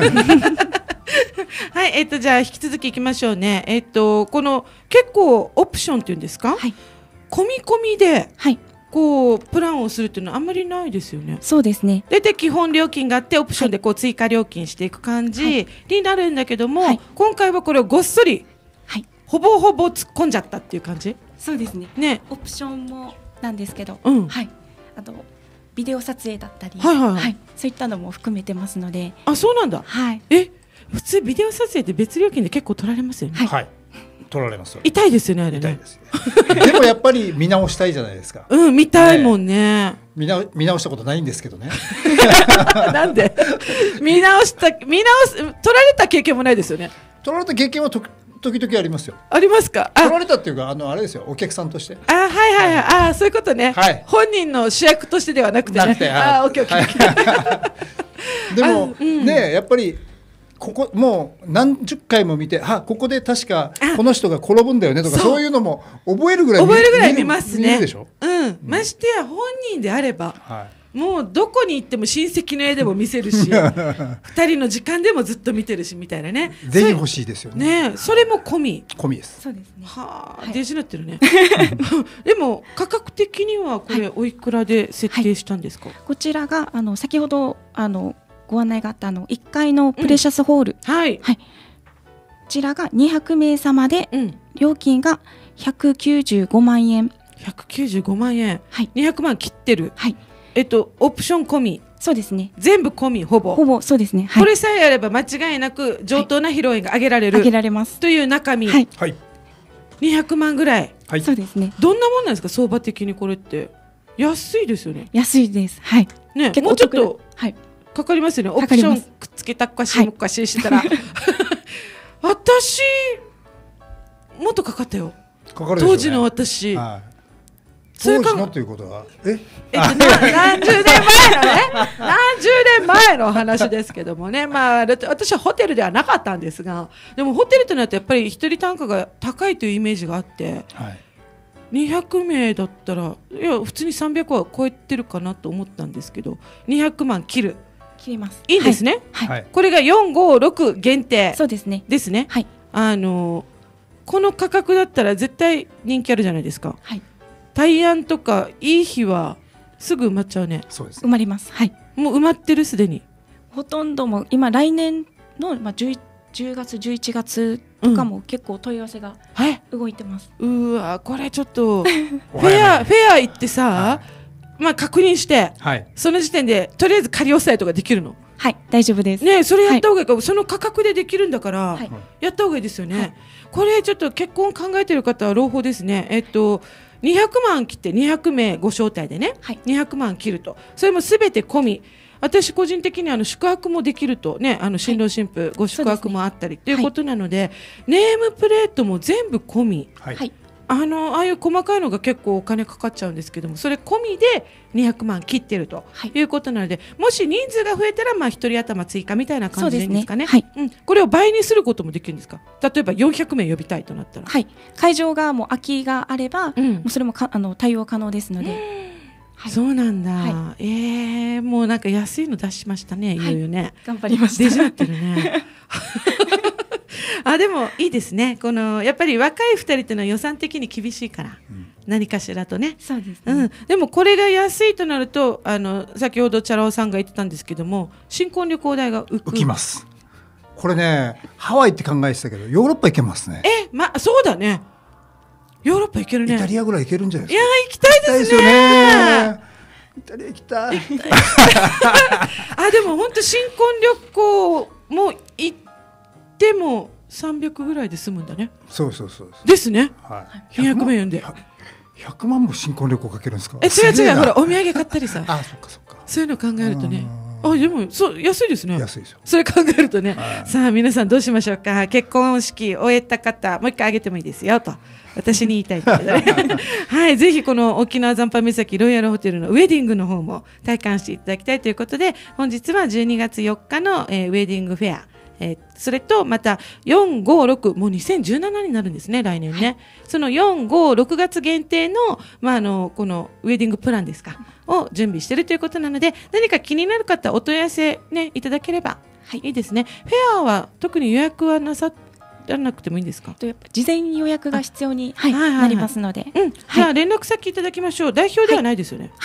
Speaker 1: はい、じゃあ引き続きいきましょうね。この結構オプションっていうんですか、込み込みで、こうプランをするっていうのはあんまりないですよね。
Speaker 4: そうですね。
Speaker 1: 大体基本料金があってオプションでこう追加料金していく感じになるんだけども、今回はこれをごっそり、ほぼほぼ突っ込んじゃったっていう感じ。
Speaker 4: そうですね。
Speaker 1: ね、
Speaker 4: オプションもなんですけど、はい、あとビデオ撮影だったり、そういったのも含めてますので。
Speaker 1: あ、そうなんだ。
Speaker 4: はい。
Speaker 1: 普通ビデオ撮影って別料金で結構取られますよね。
Speaker 2: はい。取られます。
Speaker 1: 痛いですよね、あれね。
Speaker 2: 痛いですね。でもやっぱり見直したいじゃないですか。
Speaker 1: 見たいもんね。
Speaker 2: 見直したことないんですけどね。
Speaker 1: なんで取られた経験もないですよね。
Speaker 2: 取られた経験は時々ありますよ。
Speaker 1: ありますか。
Speaker 2: 取られたっていうかあれですよ、お客さんとして。
Speaker 1: はいはい、そういうことね。本人の主役としてではなくてね。オッケー。
Speaker 2: でもね、やっぱりここもう何十回も見て、ここで確かこの人が転ぶんだよねとか、そういうのも覚えるぐらい
Speaker 1: 見ますね。
Speaker 2: 見るでしょ。
Speaker 1: ましてや本人であれば。もうどこに行っても親戚の絵でも見せるし2人の時間でもずっと見てるしみたいなね。
Speaker 2: ぜひ欲しいですよね。
Speaker 1: それも込み
Speaker 2: です。
Speaker 4: そうですね。
Speaker 1: デジになってるね。でも価格的にはこれおいくらで設定したんですか？
Speaker 4: こちらが先ほどご案内があった1階のプレシャスホール、こちらが200名様で料金が195万円。
Speaker 1: 195万円。200万切ってる。オプション込み。
Speaker 4: そうですね。
Speaker 1: 全部込み、ほぼそうですね。これさえあれば間違いなく上等な披露宴が挙げられるという中身。200万ぐらい。
Speaker 4: そうですね。
Speaker 1: どんなもんなんですか、相場的に。これって安いですよね。
Speaker 4: 安いです。はい。
Speaker 1: ね、もうちょっとかかりますよね。オプションくっつけたっかしもっかししてたら。私もっとかかったよ。当時の私。
Speaker 2: 当時のということは
Speaker 1: 何十年前の話ですけどもね。私はホテルではなかったんですが、でもホテルとなるとやっぱり一人単価が高いというイメージがあって、200名だったら普通に300は超えてるかなと思ったんですけど、200万切
Speaker 4: ります。
Speaker 1: いいんですね。これが456限定。
Speaker 4: そうですね。
Speaker 1: ですね。この価格だったら絶対人気あるじゃないですか。大安とかいい日はすぐ埋まっちゃうね。
Speaker 2: そうです。
Speaker 4: 埋まります。
Speaker 1: もう埋まってる、すでに。
Speaker 4: ほとんども今来年の10月11月とかも結構問い合わせが動いてます。
Speaker 1: これちょっとフェア行ってさ、確認してその時点でとりあえず仮押さえとかできるの？
Speaker 4: はい、大丈夫です。
Speaker 1: ね、それやった方がいいか、その価格でできるんだから、やった方がいいですよね。これちょっと結婚考えてる方は朗報ですね。200万切って200名ご招待でね、200万切ると、それもすべて込み。私個人的に宿泊もできるとね、新郎新婦ご宿泊もあったりということなので、ネームプレートも全部込み、ああいう細かいのが結構お金かかっちゃうんですけども、それ込みで200万切ってるということなので、もし人数が増えたら1人頭追加みたいな感じでいいんですかね。これを倍にすることもできるんですか。例えば400名呼びたいとなったら、
Speaker 4: 会場がもう空きがあれば、もうそれも対応可能ですので。
Speaker 1: そうなんだ。もうなんか安いの出しましたね。いよいよね。
Speaker 4: 頑張りました。
Speaker 1: 出ちゃってるね。でもいいですね。やっぱり若い2人っていうのは予算的に厳しいから、何かしらとね。
Speaker 4: そうですね。
Speaker 1: でもこれが安いとなると、先ほどチャラ男さんが言ってたんですけども、新婚旅行代が浮
Speaker 2: きます。これね、ハワイって考えてたけど、ヨーロッパ行けますね。
Speaker 1: そうだね。ヨーロッパ行けるね。
Speaker 2: イタリアぐらい行けるんじゃないですか。
Speaker 1: いや、行きたいですね。
Speaker 2: イタリア行きたい。
Speaker 1: でも本当新婚旅行も行っても300ぐらいで済むんだね。
Speaker 2: そう
Speaker 1: ですね。200万円で。
Speaker 2: 100万も新婚旅行かけるんですか。
Speaker 1: 違う、ほらお土産買ったりさ。
Speaker 2: そっか。
Speaker 1: そういうの考えるとね。でも安いですね。
Speaker 2: 安いですよ。
Speaker 1: それ考えるとね。さあ皆さんどうしましょうか。結婚式終えた方、もう一回あげてもいいですよと。私に言いたいですけどね。はい、ぜひこの沖縄残波岬ロイヤルホテルのウェディングの方も体感していただきたいということで、本日は12月4日の、ウェディングフェア、それとまた4、5、6、もう2017になるんですね、来年ね。その4、5、6月限定の、このウェディングプランですか、を準備しているということなので、何か気になる方、お問い合わせね、いただければいいですね。フェアは特に予約はなさらなくてもいいんですか。
Speaker 4: やっぱ事前に予約が必要になりますので、
Speaker 1: じゃあ連絡先いただきましょう。代表ではないですよね。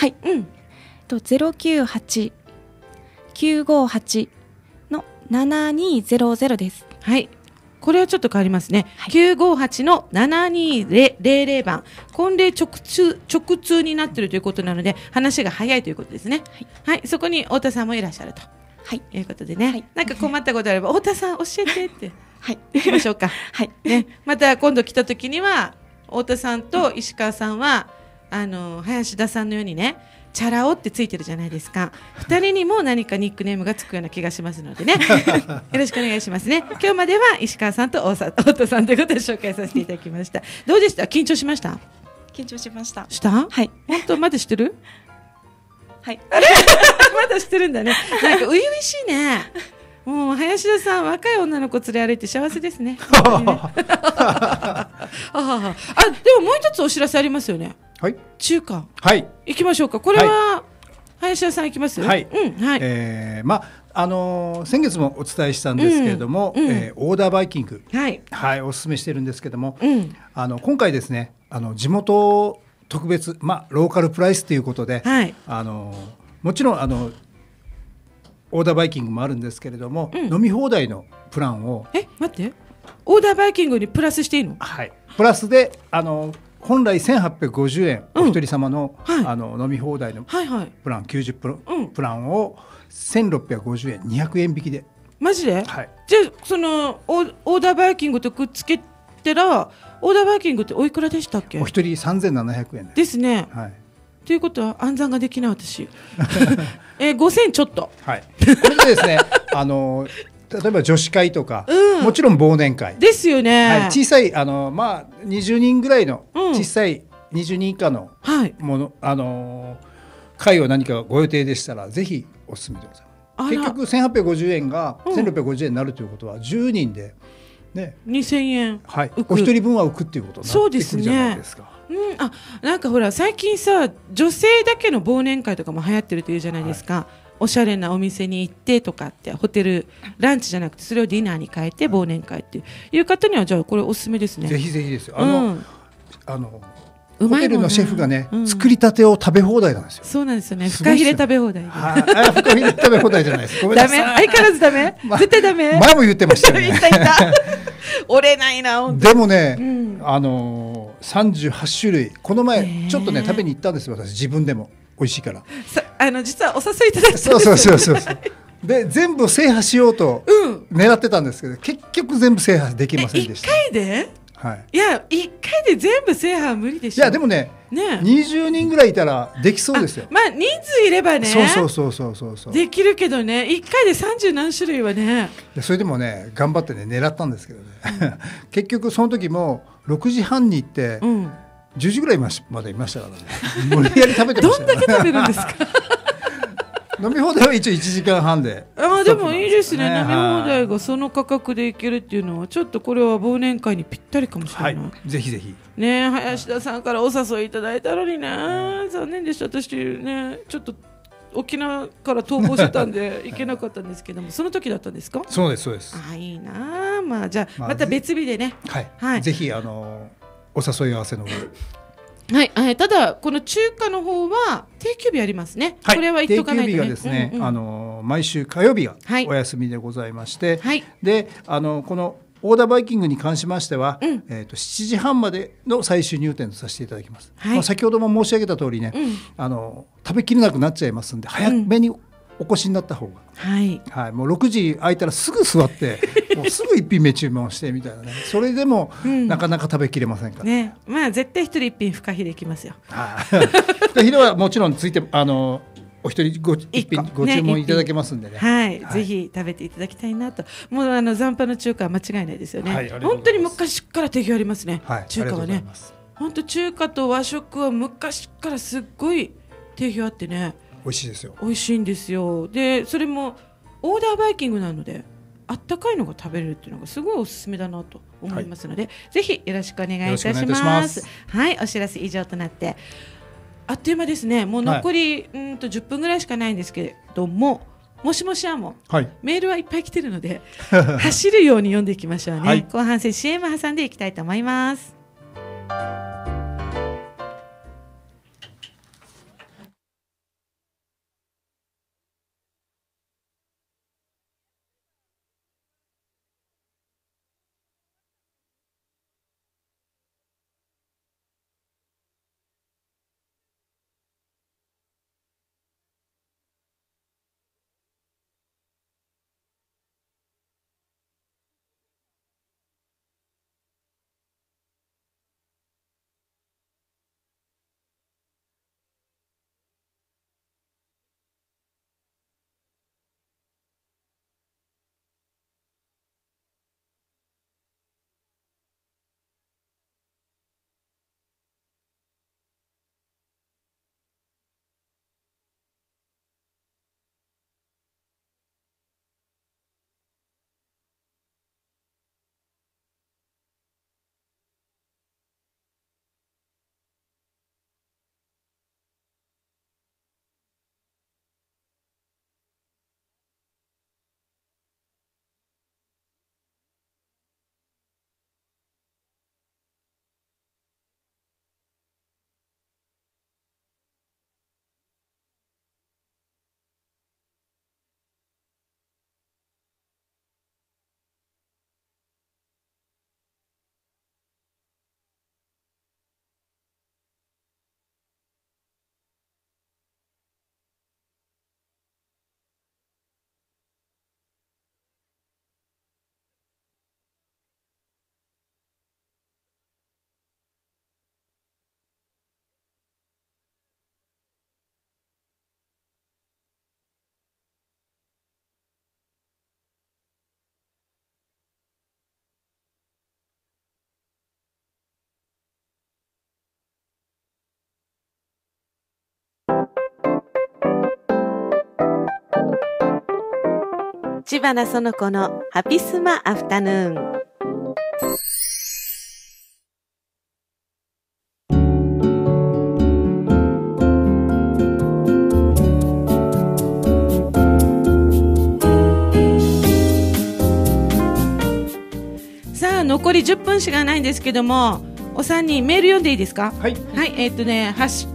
Speaker 4: 098-958の7200です。
Speaker 1: はい。これはちょっと変わりますね。958の7200番。婚礼直通になっているということなので、話が早いということですね。はい。そこに太田さんもいらっしゃると。いうことでね。なんか困ったことあれば、太田さん教えてって。行きましょうか。また今度来た時には太田さんと石川さんは林田さんのようにね、チャラ男ってついてるじゃないですか。2人にも何かニックネームがつくような気がしますのでね。よろしくお願いしますね。今日までは石川さんと太田さんということで紹介させていただきました。どうでした？緊張しました？
Speaker 4: 緊張しました。
Speaker 1: した？はい。本当まだしてる？
Speaker 4: はい。
Speaker 1: あれまだしてるんだね。なんか初々しいね。もう林田さん、若い女の子連れ歩いて幸せですね。でももう一つお知らせありますよね。
Speaker 2: はい。
Speaker 1: 中華。
Speaker 2: はい。
Speaker 1: 行きましょうか。これは、林田さん行きます。
Speaker 2: はい。先月もお伝えしたんですけれども、オーダーバイキング。はい。お勧めしてるんですけども、今回ですね、地元特別、ローカルプライスということで、もちろんオーダーバイキングもあるんですけれども、飲み放題のプランを
Speaker 1: 待ってオーダーバイキングにプラスしていいの？
Speaker 2: プラスで本来1850円お一人様の、飲み放題のプラン90プランを1650円200円引きで。
Speaker 1: マジで？じゃあそのオーダーバイキングとくっつけたらオーダーバイキングっておいくらでしたっけ？
Speaker 2: お一人3700円
Speaker 1: ですね。ということは暗算ができない私5000ちょっと。これ
Speaker 2: でですね例えば女子会とか、もちろん忘年会
Speaker 1: ですよね。
Speaker 2: 小さい20人ぐらいの小さい20人以下のもの、会を何かご予定でしたらぜひお勧めでございます。結局1850円が1650円になるということは10人でね
Speaker 1: 2000円、
Speaker 2: お一人分は浮くっていうことになってくるじゃないですか。
Speaker 1: なんかほら最近さ女性だけの忘年会とかも流行ってるというじゃないですか。おしゃれなお店に行ってとかってホテルランチじゃなくてそれをディナーに変えて忘年会っていう方にはじゃあこれおすすめですね。
Speaker 2: ぜひぜひですよ。ホテルのシェフがね、作りたてを食べ放題なんですよ。
Speaker 1: そうなんですよね。フカヒレ食べ放題。
Speaker 2: フカヒレ食べ放題じゃないです。ごめんなさい。
Speaker 1: ダメ。相変わらずダメ。絶対ダメ。
Speaker 2: 前も言ってましたよね。
Speaker 1: 言った折れないな。
Speaker 2: でもね、38種類この前ちょっとね食べに行ったんですよ。私自分でも美味しいから。
Speaker 1: 実はお誘いいただいたんですよ。
Speaker 2: そう。 で全部制覇しようと狙ってたんですけど、結局全部制覇できませんでした。
Speaker 1: 1回で？はい、いや1回で全部制覇は無理でしょ。
Speaker 2: いやでもね、20人ぐらいいたらできそうですよ。
Speaker 1: まあ人数いればね、
Speaker 2: そう
Speaker 1: できるけどね、1回で30何種類はね。
Speaker 2: それでもね頑張ってね狙ったんですけどね、結局その時も6時半に行って、10時ぐらいまでいましたからね。無理やり食べてましたよ。
Speaker 1: どんだけ食べるんですか？
Speaker 2: 飲み放題は一応1時間半で。
Speaker 1: でもいいですね、飲み放題がその価格でいけるっていうのはちょっとこれは忘年会にぴったりかもしれない、
Speaker 2: ぜひぜひ
Speaker 1: ね。林田さんからお誘いいただいたのにね、残念でした。私ねちょっと沖縄から逃亡してたんで行けなかったんですけども、その時だったんですか？
Speaker 2: そうですそうです。
Speaker 1: いいな。じゃあまた別日でね、
Speaker 2: ぜひお誘い合わせの方。
Speaker 1: はい、ただこの中華の方は定休日ありますね。これは言っとかないとね。定休日がですね、毎週火曜日がお休みでございまして、でこのオーダーバイキングに関しましては、7時半までの最終入店とさせていただきます。先ほども申し上げた通りね、食べきれなくなっちゃいますんで、早めにお越しになった方が、もう6時空いたらすぐ座ってもうすぐ一品目注文してみたいなね。それでも、なかなか食べきれませんからね。 絶対一人一品フカヒレいきますよ。
Speaker 2: フカヒレはもちろんついてお一人一品ご注文いただけますんでね。
Speaker 1: ぜひ食べていただきたいなと。もう残飯の中華は間違いないですよね。本当に昔から定評ありますね。中華はね。本当中華と和食は昔からすっごい定評あってね。
Speaker 2: 美味しいですよ。
Speaker 1: 美味しいんですよ。でそれもオーダーバイキングなのであったかいのが食べれるっていうのがすごいおすすめだなと思いますので、ぜひよろしくお願いいたします。お知らせ以上となってあっという間ですね。もう残り、10分ぐらいしかないんですけれども、もしもしはも、メールはいっぱい来てるので走るように読んでいきましょうね。後半戦 CM 挟んでいきたいと思います。知花園子のハピスマアフタヌーン。さあ残り10分しかないんですけども、お三人メール読んでいいですか？
Speaker 2: はい。
Speaker 1: ハッシュ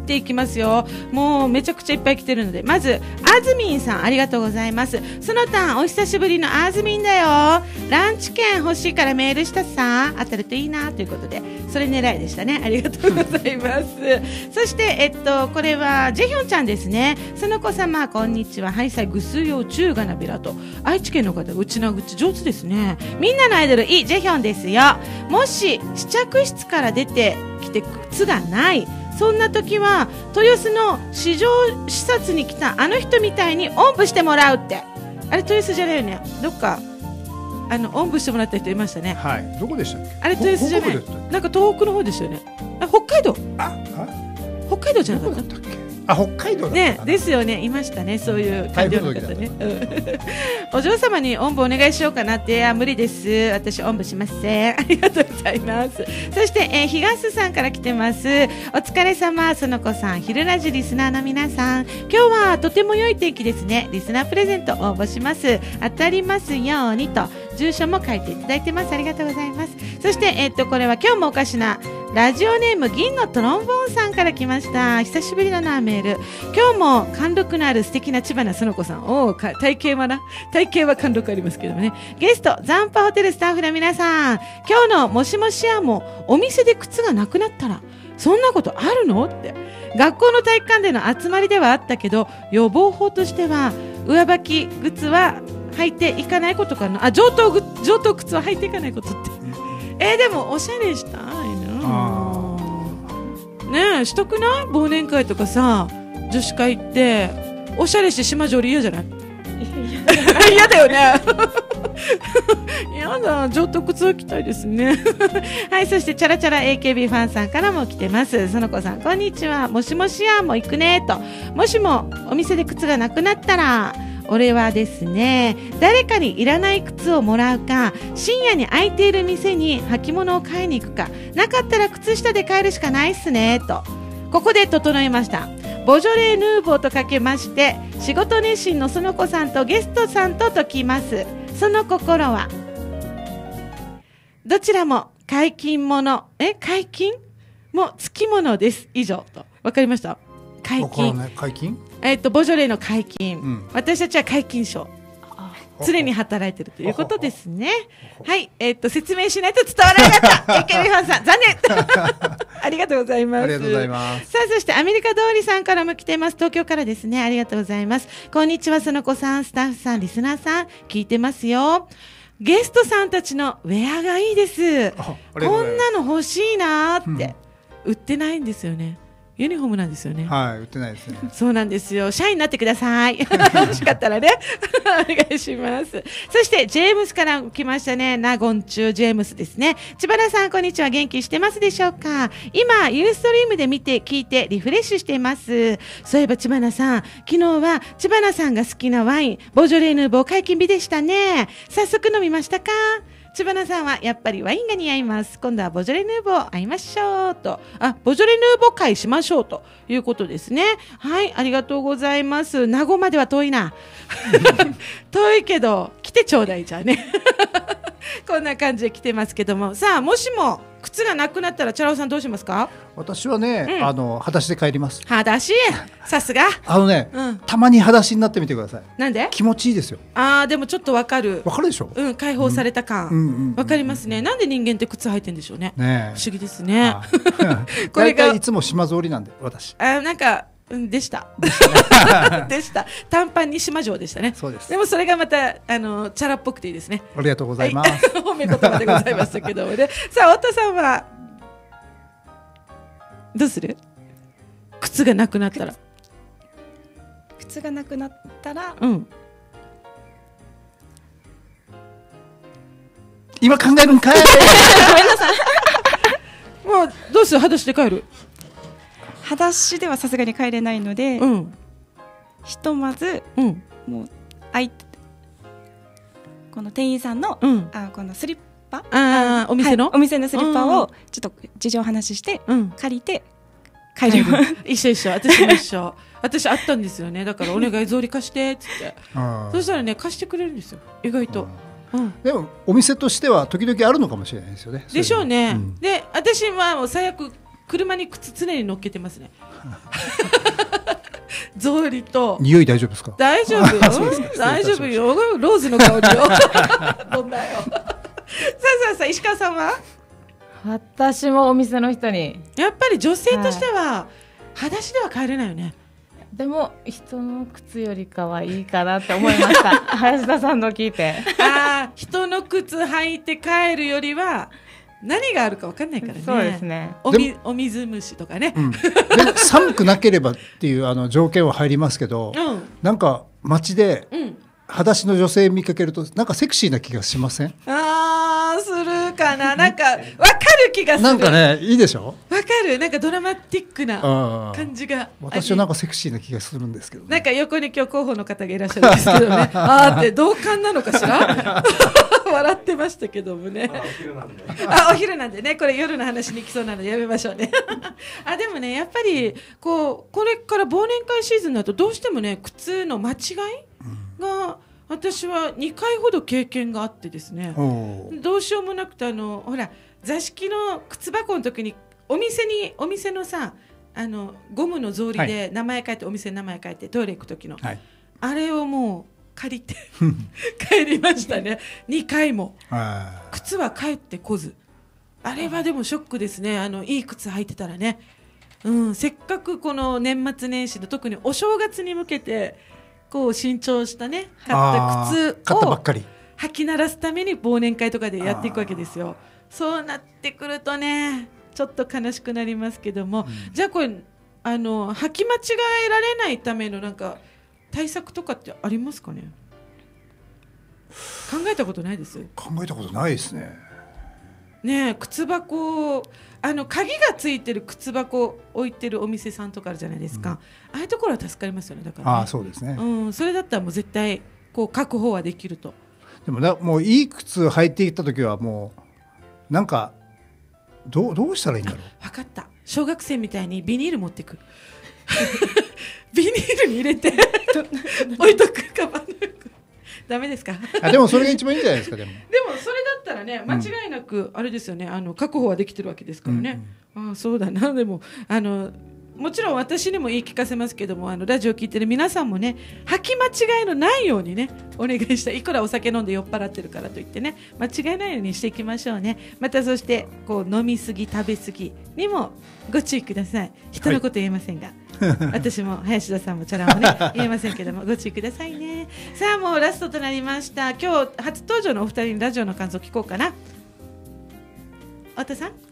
Speaker 1: ていきますよ。もうめちゃくちゃいっぱい来てるので、まずあずみんさん、ありがとうございます。そのたん、お久しぶりのあずみんだよ。ランチ券欲しいからメールしたさ、当たるといいなということで、それ狙いでしたね。ありがとうございます。そしてこれはジェヒョンちゃんですね。その子様、こんにちは。はいさい、ぐすよ中がなびらと、愛知県の方、うちなぐち上手ですね。みんなのアイドルイ・ジェヒョンですよ。もし試着室から出てきて靴がない、そんな時は豊洲の市場視察に来たあの人みたいにおんぶしてもらうって。あれ豊洲じゃないよね。どっかおんぶしてもらった人いましたね。
Speaker 2: はい。どこでしたっけ？
Speaker 1: あれ豊洲じゃない。なんか東北の方ですよね。北海道。北海道じゃなかったっけ？
Speaker 2: 北海道だった
Speaker 1: ね、ですよね。いましたね、そういう感じの方ね。お嬢様におんぶお願いしようかなって、無理です。私おんぶしません。ありがとうございます。そして、東さんから来てます。お疲れ様、その子さん、昼ラジリスナーの皆さん、今日はとても良い天気ですね。リスナープレゼント応募します。当たりますようにと住所も書いていただいてます。ありがとうございます。そして、これは今日もおかしなラジオネーム銀のトロンボーンさんから来ました。久しぶりのメール。今日も貫禄のある素敵な千葉なその子さん。体型は貫禄ありますけどもね。ゲストザンパホテルスタッフの皆さん、今日のもしもしやもお店で靴がなくなったらそんなことあるのって。学校の体育館での集まりではあったけど、予防法としては上履き靴は履いていかないことかな。上等靴は履いていかないことって。でもおしゃれしたいな。ねえ、したくない？忘年会とかさ、女子会行っておしゃれして島上り嫌じゃない？嫌だよね。嫌だ、上等靴を着たいですね。はい、そしてチャラチャラ AKB ファンさんからも来てます。その子さん、こんにちは。もしもしやも行くねと。もしもお店で靴がなくなったら、俺はですね、誰かにいらない靴をもらうか、深夜に空いている店に履物を買いに行くか、なかったら靴下で買えるしかないっすねと。ここで整いました。ボジョレーヌーボーとかけまして、仕事熱心のその子さんとゲストさんと解きます。その心はどちらも解禁もの、解禁もつきものです。以上と。わかりました？解禁。
Speaker 2: 解禁？
Speaker 1: ボジョレーの解禁、私たちは解禁賞、常に働いているということですね。はい、説明しないと伝わらなかった。AKB ファンさん、残念。ありがとうございます。
Speaker 2: ありがとうございます。
Speaker 1: さあ、そしてアメリカ通りさんからも来てます。東京からですね。ありがとうございます。こんにちは、その子さん、スタッフさん、リスナーさん、聞いてますよ。ゲストさんたちのウェアがいいです。こんなの欲しいなーって、売ってないんですよね。ユニフォームなんですよね。
Speaker 2: はい、売ってないですね。
Speaker 1: そうなんですよ。社員になってください。欲しかったらね。お願いします。そして、ジェームスから来ましたね。ナゴン中ジェームスですね。千葉さん、こんにちは。元気してますでしょうか？今、ユーストリームで見て、聞いて、リフレッシュしています。そういえば、千葉さん、昨日は、千葉さんが好きなワイン、ボジョレーヌーボー解禁日でしたね。早速飲みましたか？千葉さんはやっぱりワインが似合います。今度はボジョレ・ヌーボー会いましょうと。ボジョレ・ヌーボー会しましょうということですね。はい、ありがとうございます。名護までは遠いな。遠いけど、来てちょうだいじゃあね。こんな感じで来てますけども。さあ、もしも靴がなくなったら、チャラオさんどうしますか？
Speaker 2: 私はね、裸足で帰ります。
Speaker 1: 裸足？さすが。
Speaker 2: たまに裸足になってみてください。
Speaker 1: なんで？
Speaker 2: 気持ちいいですよ。
Speaker 1: でもちょっとわかる。
Speaker 2: わかるでしょ？
Speaker 1: 解放された感。わかりますね。なんで人間って靴履いてんでしょうね。不思議ですね。
Speaker 2: これがいつも島ぞうりなんで、私。
Speaker 1: なんか。でした。でした。短パンに島状でしたね。
Speaker 2: そうです。
Speaker 1: でもそれがまたチャラっぽくていいですね。
Speaker 2: ありがとうございます。
Speaker 1: 褒め言葉でございましたけどもね。さあ、太田さんはどうする？靴がなくなったら。
Speaker 4: 靴がなくなったら。
Speaker 2: 今考えるんかい。
Speaker 4: ごめんなさい。
Speaker 1: もうどうする？裸足で帰る？
Speaker 4: 裸足ではさすがに帰れないので、ひとまず、もうこの店員さんの、このスリッパ、
Speaker 1: お店の、
Speaker 4: お店のスリッパをちょっと事情を話して、借りて帰ります。
Speaker 1: 一緒私も一緒。私あったんですよね。だからお願い草履貸してっつって、そしたらね貸してくれるんですよ。意外と。
Speaker 2: でもお店としては時々あるのかもしれないですよね。
Speaker 1: でしょうね。で、私はもう最悪車に靴常に乗っけてますね。草履と。
Speaker 2: 匂い大丈夫ですか？
Speaker 1: 大丈夫よ。大丈夫よ。ローズの香りよ。どんなよ。さあ石川さんは？
Speaker 3: 私もお店の人に。
Speaker 1: やっぱり女性としては、裸足では帰れないよね。
Speaker 3: でも人の靴よりかはいいかなって思いました。林田さんの聞いて。
Speaker 1: 人の靴履いて帰るよりは何があるか分かんないからね。
Speaker 3: そうですね。
Speaker 1: お水虫とかね。
Speaker 2: でも寒くなければっていう条件は入りますけど、なんか街で裸足の女性見かけるとなんかセクシーな気がしません？
Speaker 1: するかな。なんか分かる気がする。
Speaker 2: なんかね、いいでしょ？
Speaker 1: 分かる。なんかドラマティックな感じが。
Speaker 2: 私はなんかセクシーな気がするんですけどね。
Speaker 1: なんか横に今日候補の方がいらっしゃるんですけどね。って同感なのかしら？笑ってましたけどもね。お昼なんでね、これ夜の話に行きそうなのでやめましょうね。でもね、やっぱりこれから忘年会シーズンだとどうしてもね、靴の間違いが私は2回ほど経験があってですね、どうしようもなくてほら座敷の靴箱の時にお店のさゴムの草履で名前書いて、お店の名前書いてトイレ行く時の、あれをもう借りて帰りましたね。2回も靴は帰ってこず。あれはでもショックですね。いい靴履いてたらね、せっかくこの年末年始の特にお正月に向けてこう新調したね買った靴を履き慣らすために忘年会とかでやっていくわけですよ。そうなってくるとねちょっと悲しくなりますけども、じゃあこれ履き間違えられないためのなんか対策とかってありますかね？考えたことないです。
Speaker 2: 考えたことないですね。
Speaker 1: ねえ、靴箱鍵がついてる靴箱置いてるお店さんとかあるじゃないですか、ああいうところは助かりますよね。だからね、
Speaker 2: そうですね、
Speaker 1: それだったらもう絶対こう確保はできると。
Speaker 2: でももういい靴履いていった時はもうなんかどうしたらいいんだろう。
Speaker 1: 分かった。小学生みたいにビニール持ってく。ビニールに入れて置いとく。カバンのダメですか？
Speaker 2: でもそれが一番いいんじゃないですか。でも
Speaker 1: それだったらね、間違いなくあれですよね、確保はできてるわけですからね、そうだな。でももちろん私にも言い聞かせますけども、ラジオ聞いてる皆さんもね、履き間違いのないようにねお願いした。いくらお酒飲んで酔っ払ってるからといってね間違いないようにしていきましょうね。またそしてこう飲みすぎ食べすぎにもご注意ください。人のこと言えませんが、私も林田さんもチャランもね言えませんけどもご注意くださいね。さあもうラストとなりました。今日初登場のお二人にラジオの感想聞こうかな。太田さん、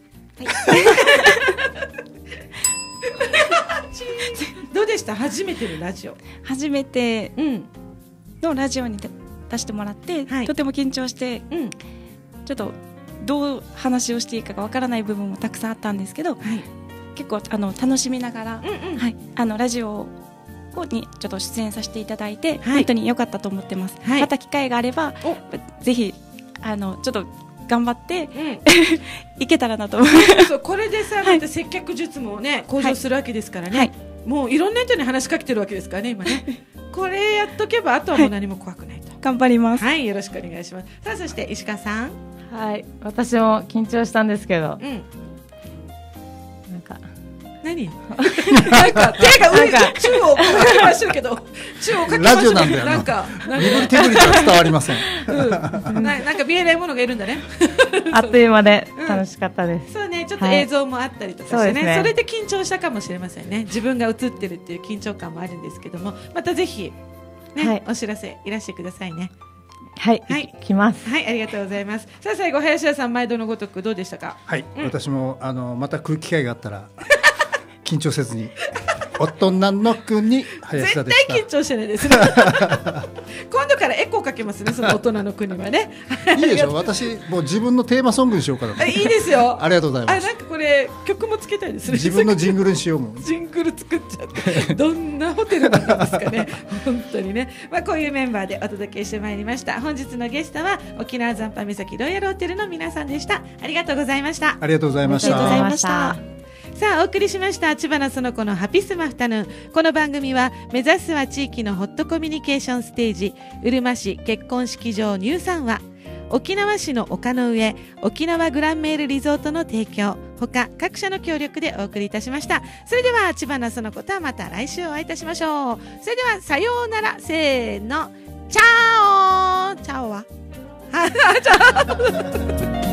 Speaker 1: どうでした？初めてのラジオ。
Speaker 4: 初めてのラジオに出してもらって、とても緊張して、ちょっとどう話をしていいかがわからない部分もたくさんあったんですけど、結構楽しみながら、ラジオにちょっと出演させていただいて、本当に良かったと思ってます。また機会があればぜひちょっと頑張って、いけたらなと思います。
Speaker 1: これでさ、また接客術もね向上するわけですからね、もういろんな人に話しかけてるわけですからね今ね。これやっとけばあとはもう何も怖くないと。
Speaker 4: 頑張ります。
Speaker 1: よろしくお願いします。さあそして石川さん。
Speaker 3: 私も緊張したんですけど、なんか
Speaker 1: 何なんか手が上が宙をかけましたけど、宙をかけましたけど、
Speaker 2: ラジオなんだよ。
Speaker 1: なんか
Speaker 2: 身振り手振りでは伝わりません。
Speaker 1: なんか見えないものがいるんだね。
Speaker 3: あっという間で楽しかったです。
Speaker 1: そうね、ちょっと映像もあったりとかしてね、それで緊張したかもしれませんね。自分が映ってるっていう緊張感もあるんですけども、またぜひね、お知らせいらしてくださいね。
Speaker 3: 来ます。
Speaker 1: ありがとうございます。さあ最後林田さん、毎度のごとくどうでしたか？
Speaker 2: 私もまた来る機会があったら緊張せずに大人の国林田でした。
Speaker 1: 絶対緊張してないですね。今度からエコーかけますね、その大人の国はね。
Speaker 2: いいでしょ。私もう自分のテーマソングにしようかな。
Speaker 1: いいですよ。
Speaker 2: ありがとうございます。
Speaker 1: なんかこれ曲もつけたいですね。
Speaker 2: 自分のジングルにしようもん。
Speaker 1: ジングル作っちゃってどんなホテルだったんですかね。本当にね、こういうメンバーでお届けしてまいりました。本日のゲストは沖縄残波岬ロイヤルホテルの皆さんでした。ありがとうございました。
Speaker 2: ありがとうございました。
Speaker 4: ありがとうございました。
Speaker 1: さあお送りしました知花園子のハピスマアフタヌーン。この番組は目指すは地域のホットコミュニケーションステージ、うるま市結婚式場ニューサンワ、沖縄市の丘の上沖縄グランメールリゾートの提供、 他各社の協力でお送りいたしました。それでは千葉のそのことはまた来週お会いいたしましょう。それではさようなら、せーの、チャオ。チャオはチャオ